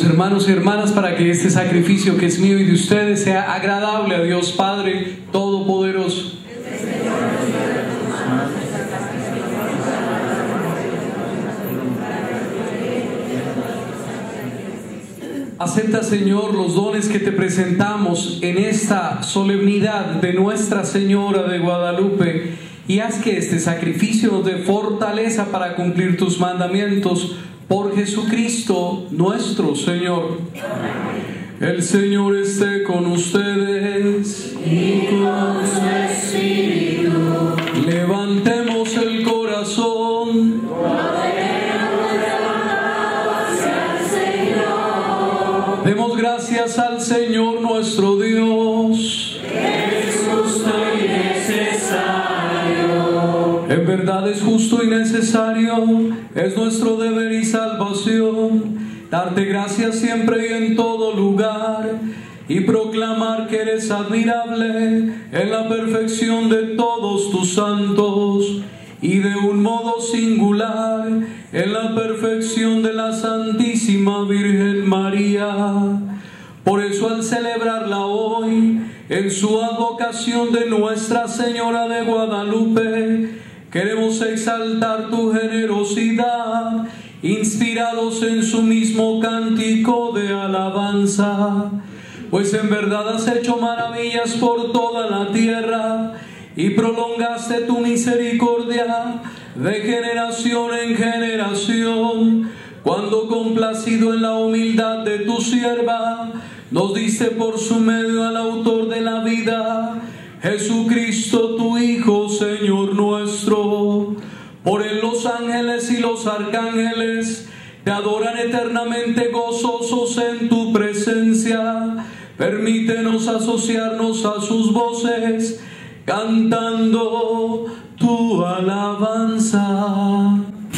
hermanos y hermanas, para que este sacrificio que es mío y de ustedes sea agradable a Dios Padre Todopoderoso. Acepta, Señor, los dones que te presentamos en esta solemnidad de Nuestra Señora de Guadalupe, y haz que este sacrificio nos dé fortaleza para cumplir tus mandamientos por Jesucristo nuestro Señor. El Señor esté con ustedes y con su espíritu. Levantemos el corazón. Demos gracias al Señor nuestro Dios. Es justo y necesario. En verdad es justo y necesario, es nuestro deber y salvación, darte gracias siempre y en todo lugar, y proclamar que eres admirable en la perfección de todos tus santos, y de un modo singular en la perfección de la Santísima Virgen María. Por eso, al celebrarla hoy en su advocación de Nuestra Señora de Guadalupe, queremos exaltar tu generosidad, inspirados en su mismo cántico de alabanza, pues en verdad has hecho maravillas por toda la tierra y prolongaste tu misericordia de generación en generación, cuando, complacido en la humildad de tu sierva, nos diste por su medio al autor de la vida, Jesucristo tu Hijo, Señor nuestro. Por él los ángeles y los arcángeles te adoran eternamente gozosos en tu presencia. Permítenos asociarnos a sus voces, cantando tu alabanza.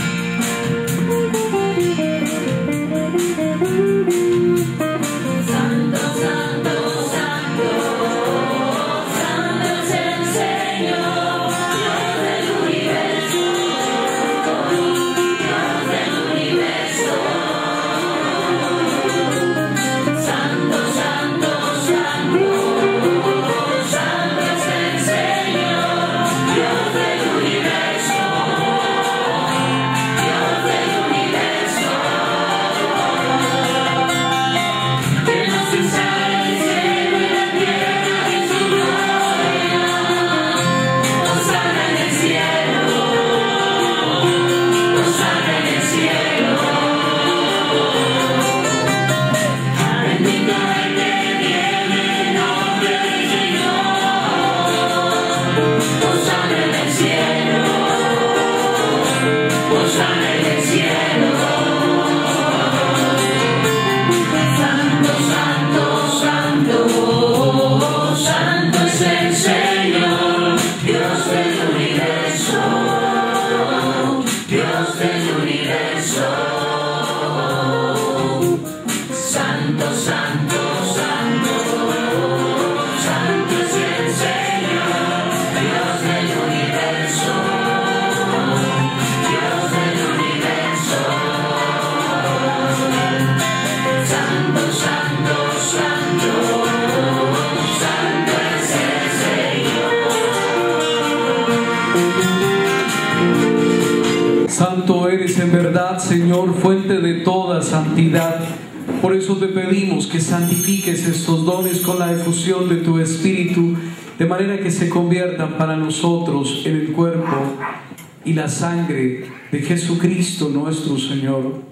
Santo eres en verdad, Señor, fuente de toda santidad. Por eso te pedimos que santifiques estos dones con la efusión de tu Espíritu, de manera que se conviertan para nosotros en el cuerpo y la sangre de Jesucristo nuestro Señor,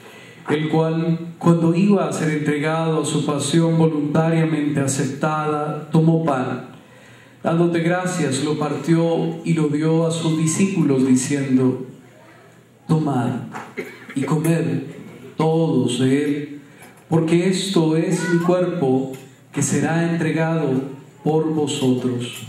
el cual, cuando iba a ser entregado a su pasión voluntariamente aceptada, tomó pan, dándote gracias, lo partió y lo dio a sus discípulos, diciendo: tomad y comed todos de él, porque esto es mi cuerpo que será entregado por vosotros.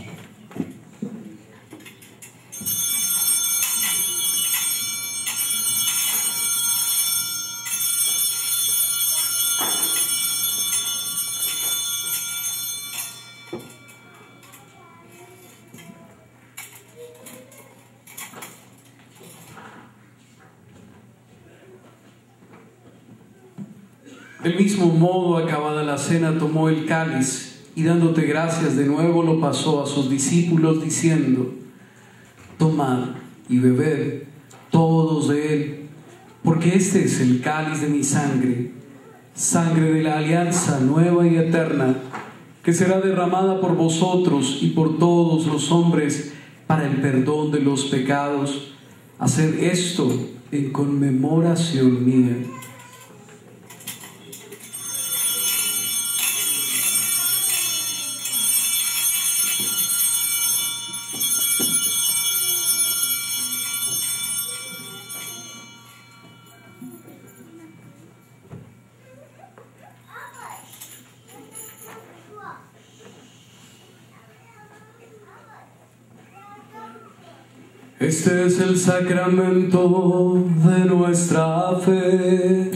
Del mismo modo, acabada la cena, tomó el cáliz y dándote gracias de nuevo lo pasó a sus discípulos diciendo: tomad y bebed todos de él, porque este es el cáliz de mi sangre, sangre de la alianza nueva y eterna, que será derramada por vosotros y por todos los hombres para el perdón de los pecados. Haced esto en conmemoración mía. Este es el sacramento de nuestra fe.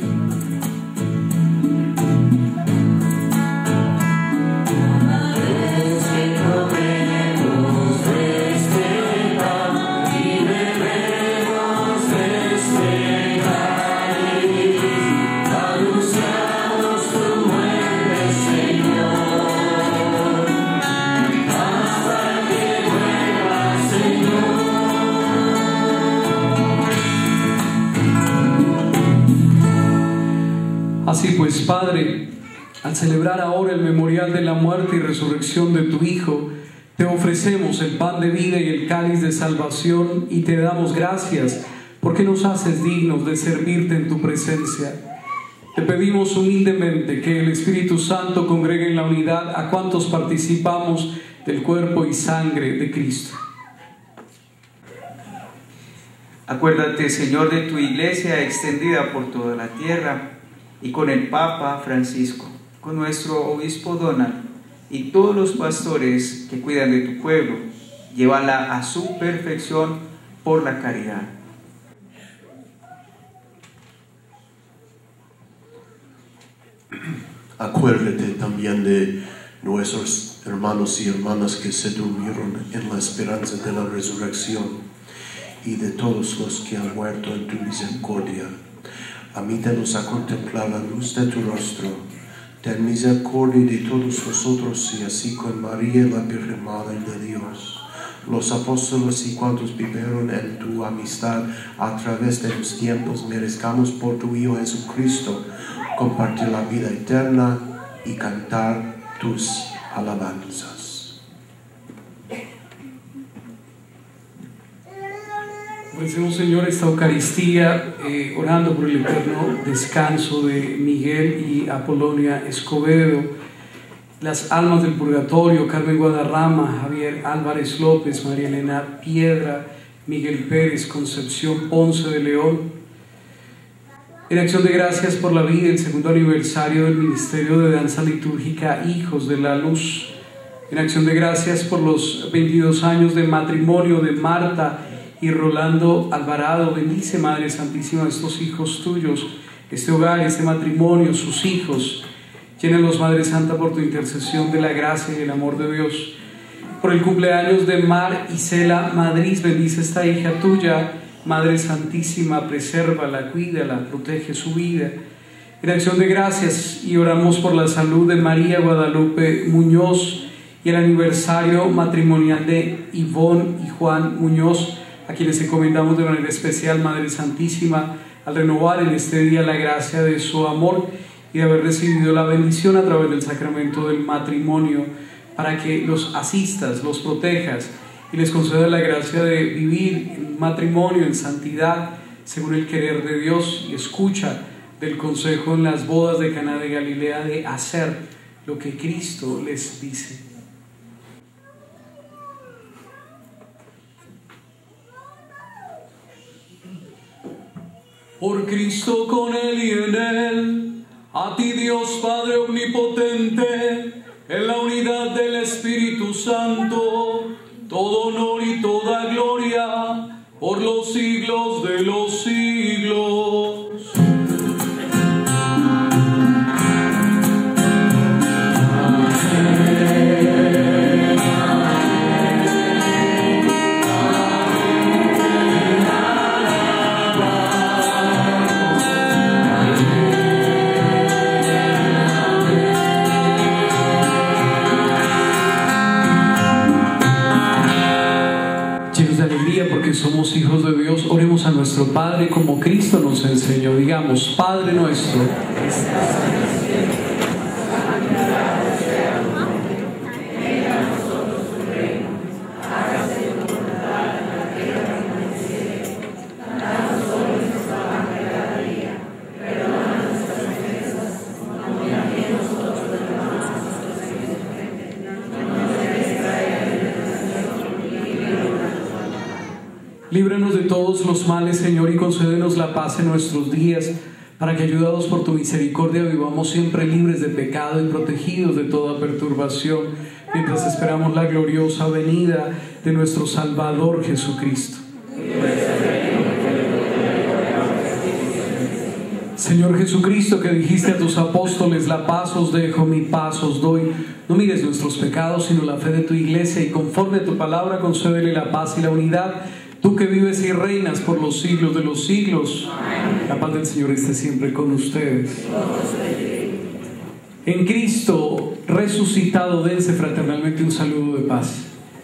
Así pues, Padre, al celebrar ahora el memorial de la muerte y resurrección de tu Hijo, te ofrecemos el pan de vida y el cáliz de salvación y te damos gracias porque nos haces dignos de servirte en tu presencia. Te pedimos humildemente que el Espíritu Santo congregue en la unidad a cuantos participamos del cuerpo y sangre de Cristo. Acuérdate, Señor, de tu iglesia extendida por toda la tierra, y con el Papa Francisco, con nuestro obispo Donald y todos los pastores que cuidan de tu pueblo, llévala a su perfección por la caridad. Acuérdate también de nuestros hermanos y hermanas que se durmieron en la esperanza de la resurrección y de todos los que han muerto en tu misericordia. Admítenos a contemplar la luz de tu rostro. Ten misericordia de todos nosotros y así con María, la Virgen Madre de Dios, los apóstoles y cuantos vivieron en tu amistad a través de los tiempos, merezcamos por tu Hijo Jesucristo compartir la vida eterna y cantar tus alabanzas. Ofrecemos, Señor, esta Eucaristía eh, orando por el eterno descanso de Miguel y Apolonia Escobedo, las almas del purgatorio, Carmen Guadarrama, Javier Álvarez López, María Elena Piedra, Miguel Pérez, Concepción Ponce de León. En acción de gracias por la vida, el segundo aniversario del Ministerio de Danza Litúrgica Hijos de la Luz. En acción de gracias por los veintidós años de matrimonio de Marta y Rolando Alvarado. Bendice, Madre Santísima, a estos hijos tuyos, este hogar, este matrimonio, sus hijos. Llénalos, Madre Santa, por tu intercesión de la gracia y el amor de Dios. Por el cumpleaños de Mar Isela Madrid, bendice esta hija tuya, Madre Santísima, presérvala, cuídala, protege su vida. En acción de gracias y oramos por la salud de María Guadalupe Muñoz y el aniversario matrimonial de Ivonne y Juan Muñoz, a quienes encomendamos de manera especial, Madre Santísima, al renovar en este día la gracia de su amor y de haber recibido la bendición a través del sacramento del matrimonio, para que los asistas, los protejas y les conceda la gracia de vivir en matrimonio, en santidad, según el querer de Dios, y escucha del consejo en las bodas de Caná de Galilea de hacer lo que Cristo les dice. Por Cristo, con Él y en Él, a ti Dios Padre Omnipotente, en la unidad del Espíritu Santo, todo honor y toda gloria, por los siglos de los siglos. oramos. Padre nuestro, que estás en el cielo, santificado sea tu nombre. Venga a nosotros tu reino. Hágase tu voluntad en la tierra como en el cielo. Danos hoy nuestra pan de cada día. Perdona nuestras ofensas, como también nosotros perdonamos a nuestros ofensores. No nos dejes caer en tentación y líbranos del mal. Líbranos de todos los males, Señor, y concédenos la paz en nuestros días, para que, ayudados por tu misericordia, vivamos siempre libres de pecado y protegidos de toda perturbación, mientras esperamos la gloriosa venida de nuestro Salvador Jesucristo. Señor Jesucristo, que dijiste a tus apóstoles: la paz os dejo, mi paz os doy. No mires nuestros pecados, sino la fe de tu iglesia, y conforme a tu palabra concédele la paz y la unidad. Tú que vives y reinas por los siglos de los siglos. Amén. La paz del Señor esté siempre con ustedes. En Cristo resucitado, dense fraternalmente un saludo de paz.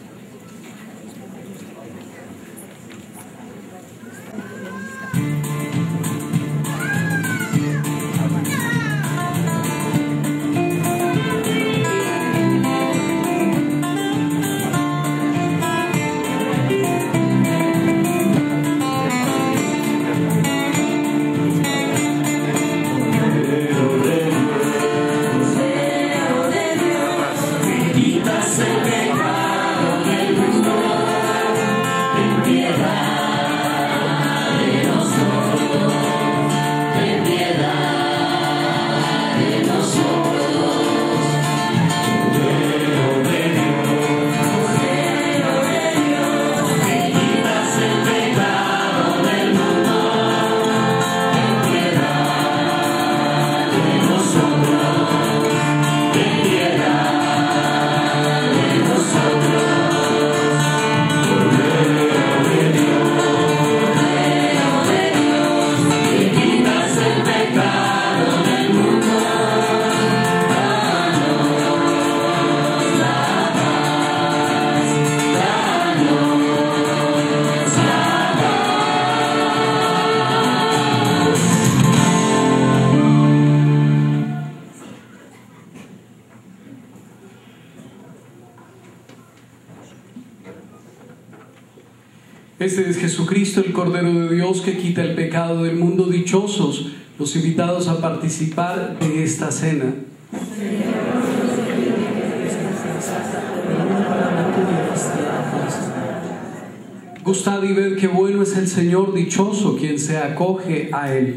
Este es Jesucristo, el Cordero de Dios, que quita el pecado del mundo. Dichosos los invitados a participar de esta cena. Gustad y ved qué bueno es el Señor, dichoso quien se acoge a Él.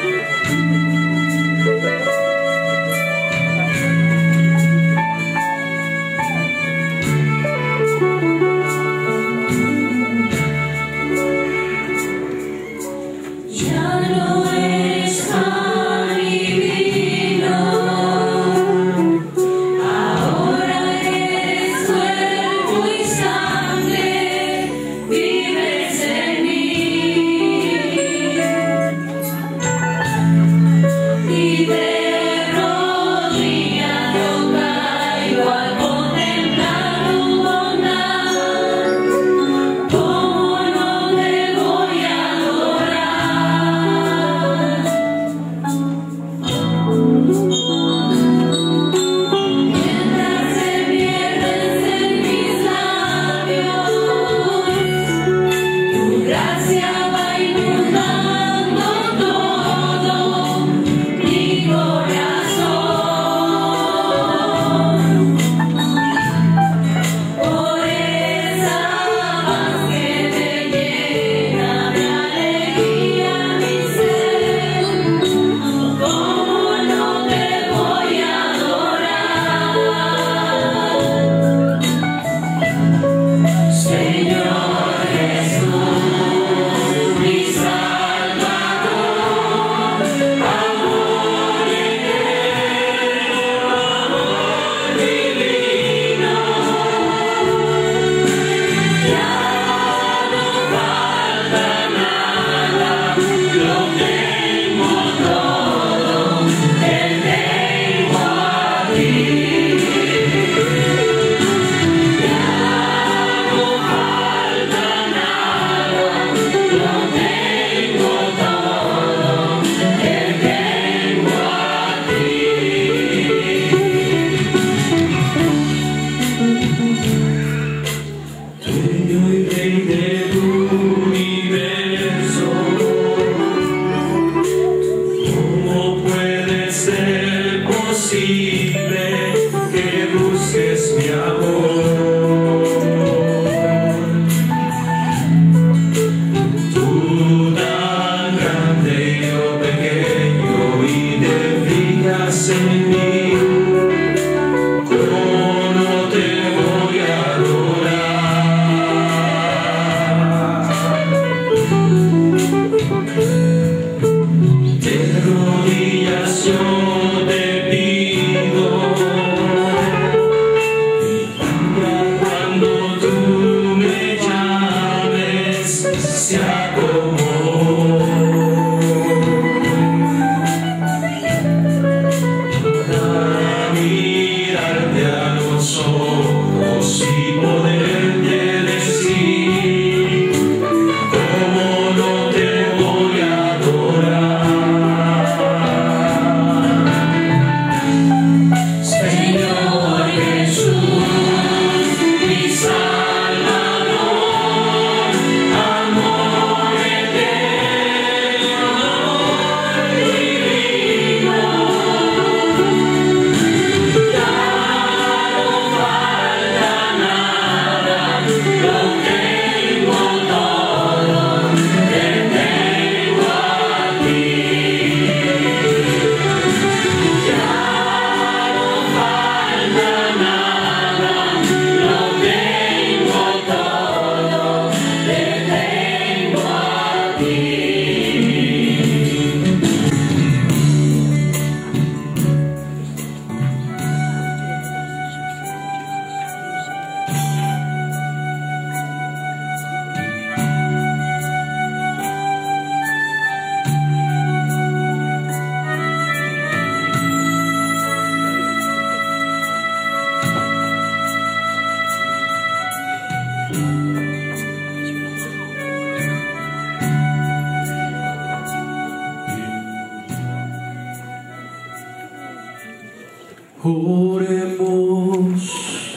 Oremos.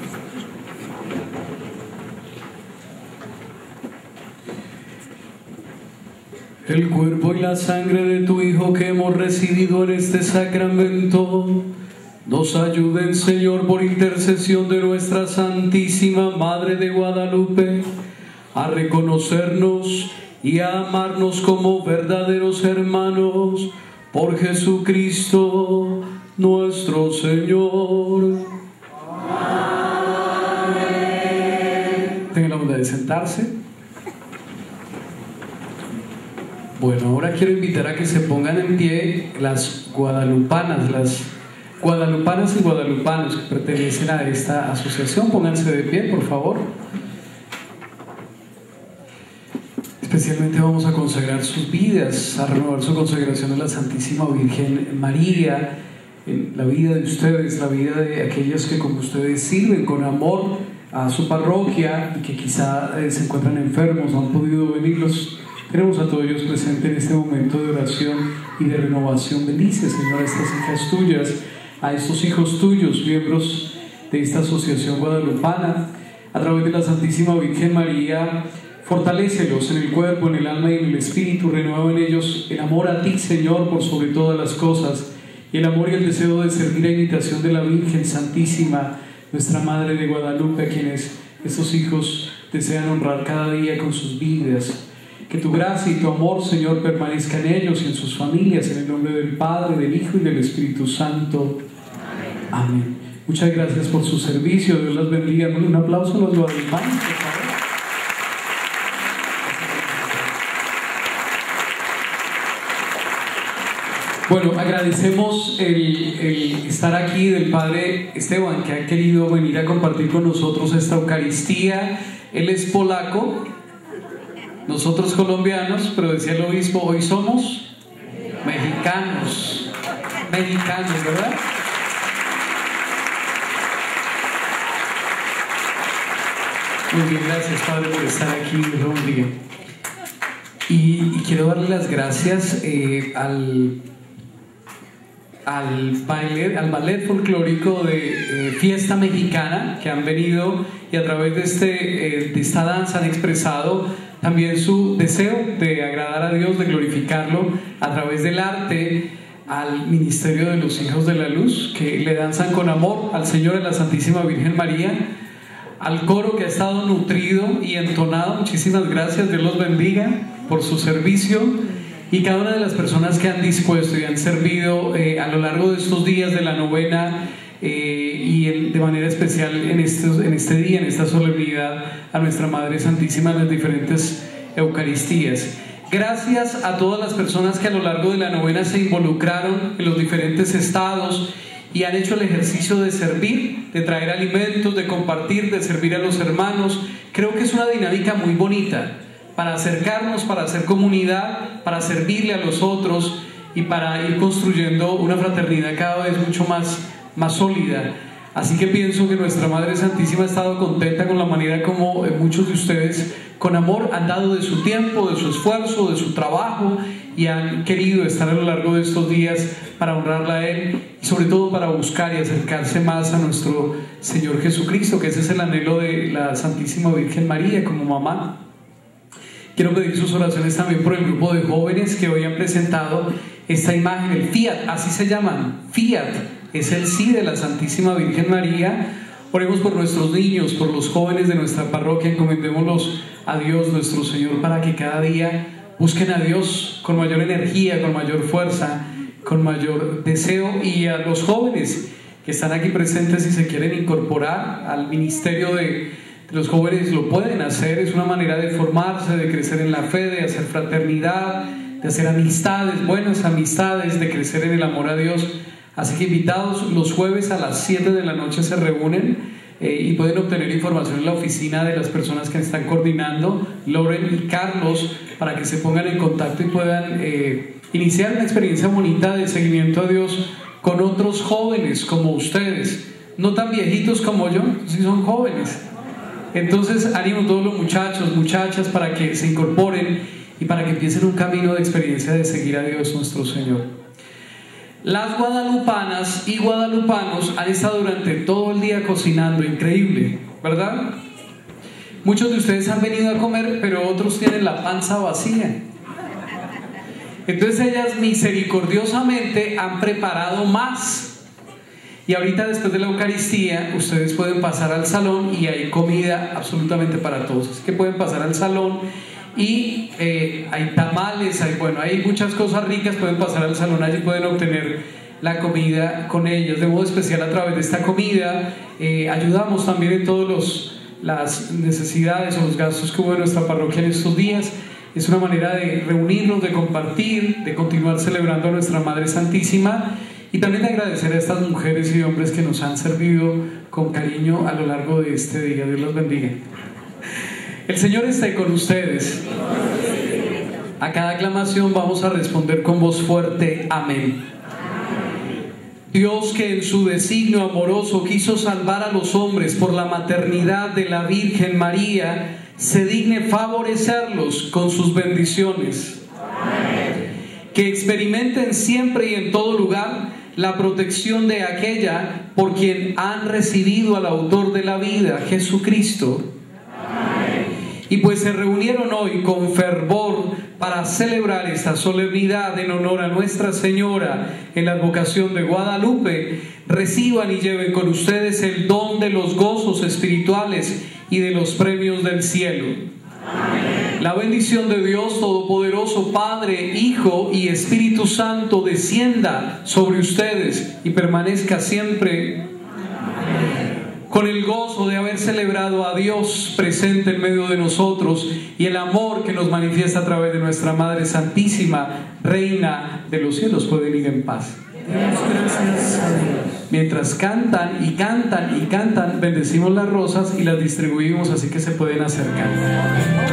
El cuerpo y la sangre de tu Hijo que hemos recibido en este sacramento nos ayuden, Señor, por intercesión de nuestra Santísima Madre de Guadalupe, a reconocernos y a amarnos como verdaderos hermanos por Jesucristo nuestro Señor. Amén. Tengan la bondad de sentarse. Bueno, ahora quiero invitar a que se pongan en pie las guadalupanas, las guadalupanas y guadalupanos que pertenecen a esta asociación. Pónganse de pie, por favor. Especialmente vamos a consagrar sus vidas, a renovar su consagración a la Santísima Virgen María, en la vida de ustedes, la vida de aquellos que como ustedes sirven con amor a su parroquia y que quizá eh, se encuentran enfermos, no han podido venirlos. Queremos a todos ellos presentes en este momento de oración y de renovación. Bendice, Señor, a estas hijas tuyas, a estos hijos tuyos, miembros de esta asociación guadalupana, a través de la Santísima Virgen María. Fortalécelos en el cuerpo, en el alma y en el espíritu. Renueva en ellos el amor a ti, Señor, por sobre todas las cosas, y el amor y el deseo de servir a imitación de la Virgen Santísima, nuestra Madre de Guadalupe, a quienes estos hijos desean honrar cada día con sus vidas. Que tu gracia y tu amor, Señor, permanezcan en ellos y en sus familias, en el nombre del Padre, del Hijo y del Espíritu Santo. Amén. Amén. Muchas gracias por su servicio. Dios las bendiga. Un aplauso a los guadalupanos, por favor. Bueno, agradecemos el, el estar aquí del Padre Esteban, que ha querido venir a compartir con nosotros esta Eucaristía. Él es polaco, nosotros colombianos, pero decía el obispo, hoy somos mexicanos, mexicanos, ¿verdad? Muy bien, gracias, Padre, por estar aquí, Dios lo bendiga. Y, y quiero darle las gracias eh, al... Al ballet, al ballet folclórico de eh, Fiesta Mexicana, que han venido y a través de, este, eh, de esta danza han expresado también su deseo de agradar a Dios, de glorificarlo a través del arte, al Ministerio de los Hijos de la Luz, que le danzan con amor al Señor y a la Santísima Virgen María, al coro que ha estado nutrido y entonado. Muchísimas gracias, Dios los bendiga por su servicio. Y cada una de las personas que han dispuesto y han servido eh, a lo largo de estos días de la novena eh, y en, de manera especial en, estos, en este día, en esta solemnidad, a nuestra Madre Santísima en las diferentes Eucaristías. Gracias a todas las personas que a lo largo de la novena se involucraron en los diferentes estados y han hecho el ejercicio de servir, de traer alimentos, de compartir, de servir a los hermanos. Creo que es una dinámica muy bonita para acercarnos, para hacer comunidad, para servirle a los otros y para ir construyendo una fraternidad cada vez mucho más, más sólida. Así que pienso que nuestra Madre Santísima ha estado contenta con la manera como muchos de ustedes con amor han dado de su tiempo, de su esfuerzo, de su trabajo y han querido estar a lo largo de estos días para honrarla a Él y sobre todo para buscar y acercarse más a nuestro Señor Jesucristo, que ese es el anhelo de la Santísima Virgen María como mamá. Quiero pedir sus oraciones también por el grupo de jóvenes que hoy han presentado esta imagen, el Fiat, así se llaman, Fiat, es el sí de la Santísima Virgen María. Oremos por nuestros niños, por los jóvenes de nuestra parroquia, encomendémoslos a Dios nuestro Señor para que cada día busquen a Dios con mayor energía, con mayor fuerza, con mayor deseo. Y a los jóvenes que están aquí presentes y se quieren incorporar al ministerio de los jóvenes, lo pueden hacer. Es una manera de formarse, de crecer en la fe, de hacer fraternidad, de hacer amistades, buenas amistades, de crecer en el amor a Dios. Así que invitados, los jueves a las siete de la noche se reúnen eh, y pueden obtener información en la oficina de las personas que están coordinando, Loren y Carlos, para que se pongan en contacto y puedan eh, iniciar una experiencia bonita de seguimiento a Dios con otros jóvenes como ustedes, no tan viejitos como yo, sí son jóvenes. Entonces animo a todos los muchachos, muchachas, para que se incorporen y para que empiecen un camino de experiencia de seguir a Dios nuestro Señor. Las guadalupanas y guadalupanos han estado durante todo el día cocinando, increíble, ¿verdad? Muchos de ustedes han venido a comer, pero otros tienen la panza vacía. Entonces ellas misericordiosamente han preparado más. Y ahorita después de la Eucaristía ustedes pueden pasar al salón y hay comida absolutamente para todos. Así que pueden pasar al salón y eh, hay tamales, hay, bueno, hay muchas cosas ricas. Pueden pasar al salón, allí pueden obtener la comida con ellos. De modo especial, a través de esta comida eh, ayudamos también en todos los las necesidades o los gastos que hubo en nuestra parroquia en estos días. Es una manera de reunirnos, de compartir, de continuar celebrando a nuestra Madre Santísima, y también de agradecer a estas mujeres y hombres que nos han servido con cariño a lo largo de este día. Dios los bendiga. El Señor esté con ustedes. A cada aclamación vamos a responder con voz fuerte: amén. Dios, que en su designio amoroso quiso salvar a los hombres por la maternidad de la Virgen María, se digne favorecerlos con sus bendiciones. Amén. Que experimenten siempre y en todo lugar la protección de aquella por quien han recibido al autor de la vida, Jesucristo. Y pues se reunieron hoy con fervor para celebrar esta solemnidad en honor a Nuestra Señora en la advocación de Guadalupe, reciban y lleven con ustedes el don de los gozos espirituales y de los premios del cielo. Amén. La bendición de Dios Todopoderoso, Padre, Hijo y Espíritu Santo, descienda sobre ustedes y permanezca siempre. Con el gozo de haber celebrado a Dios presente en medio de nosotros y el amor que nos manifiesta a través de nuestra Madre Santísima, Reina de los cielos, pueden ir en paz. Mientras cantan y cantan y cantan, bendecimos las rosas y las distribuimos, así que se pueden acercar.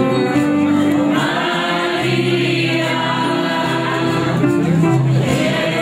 Yeah.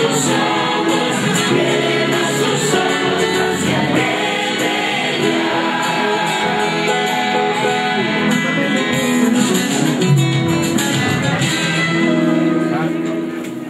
Jesús.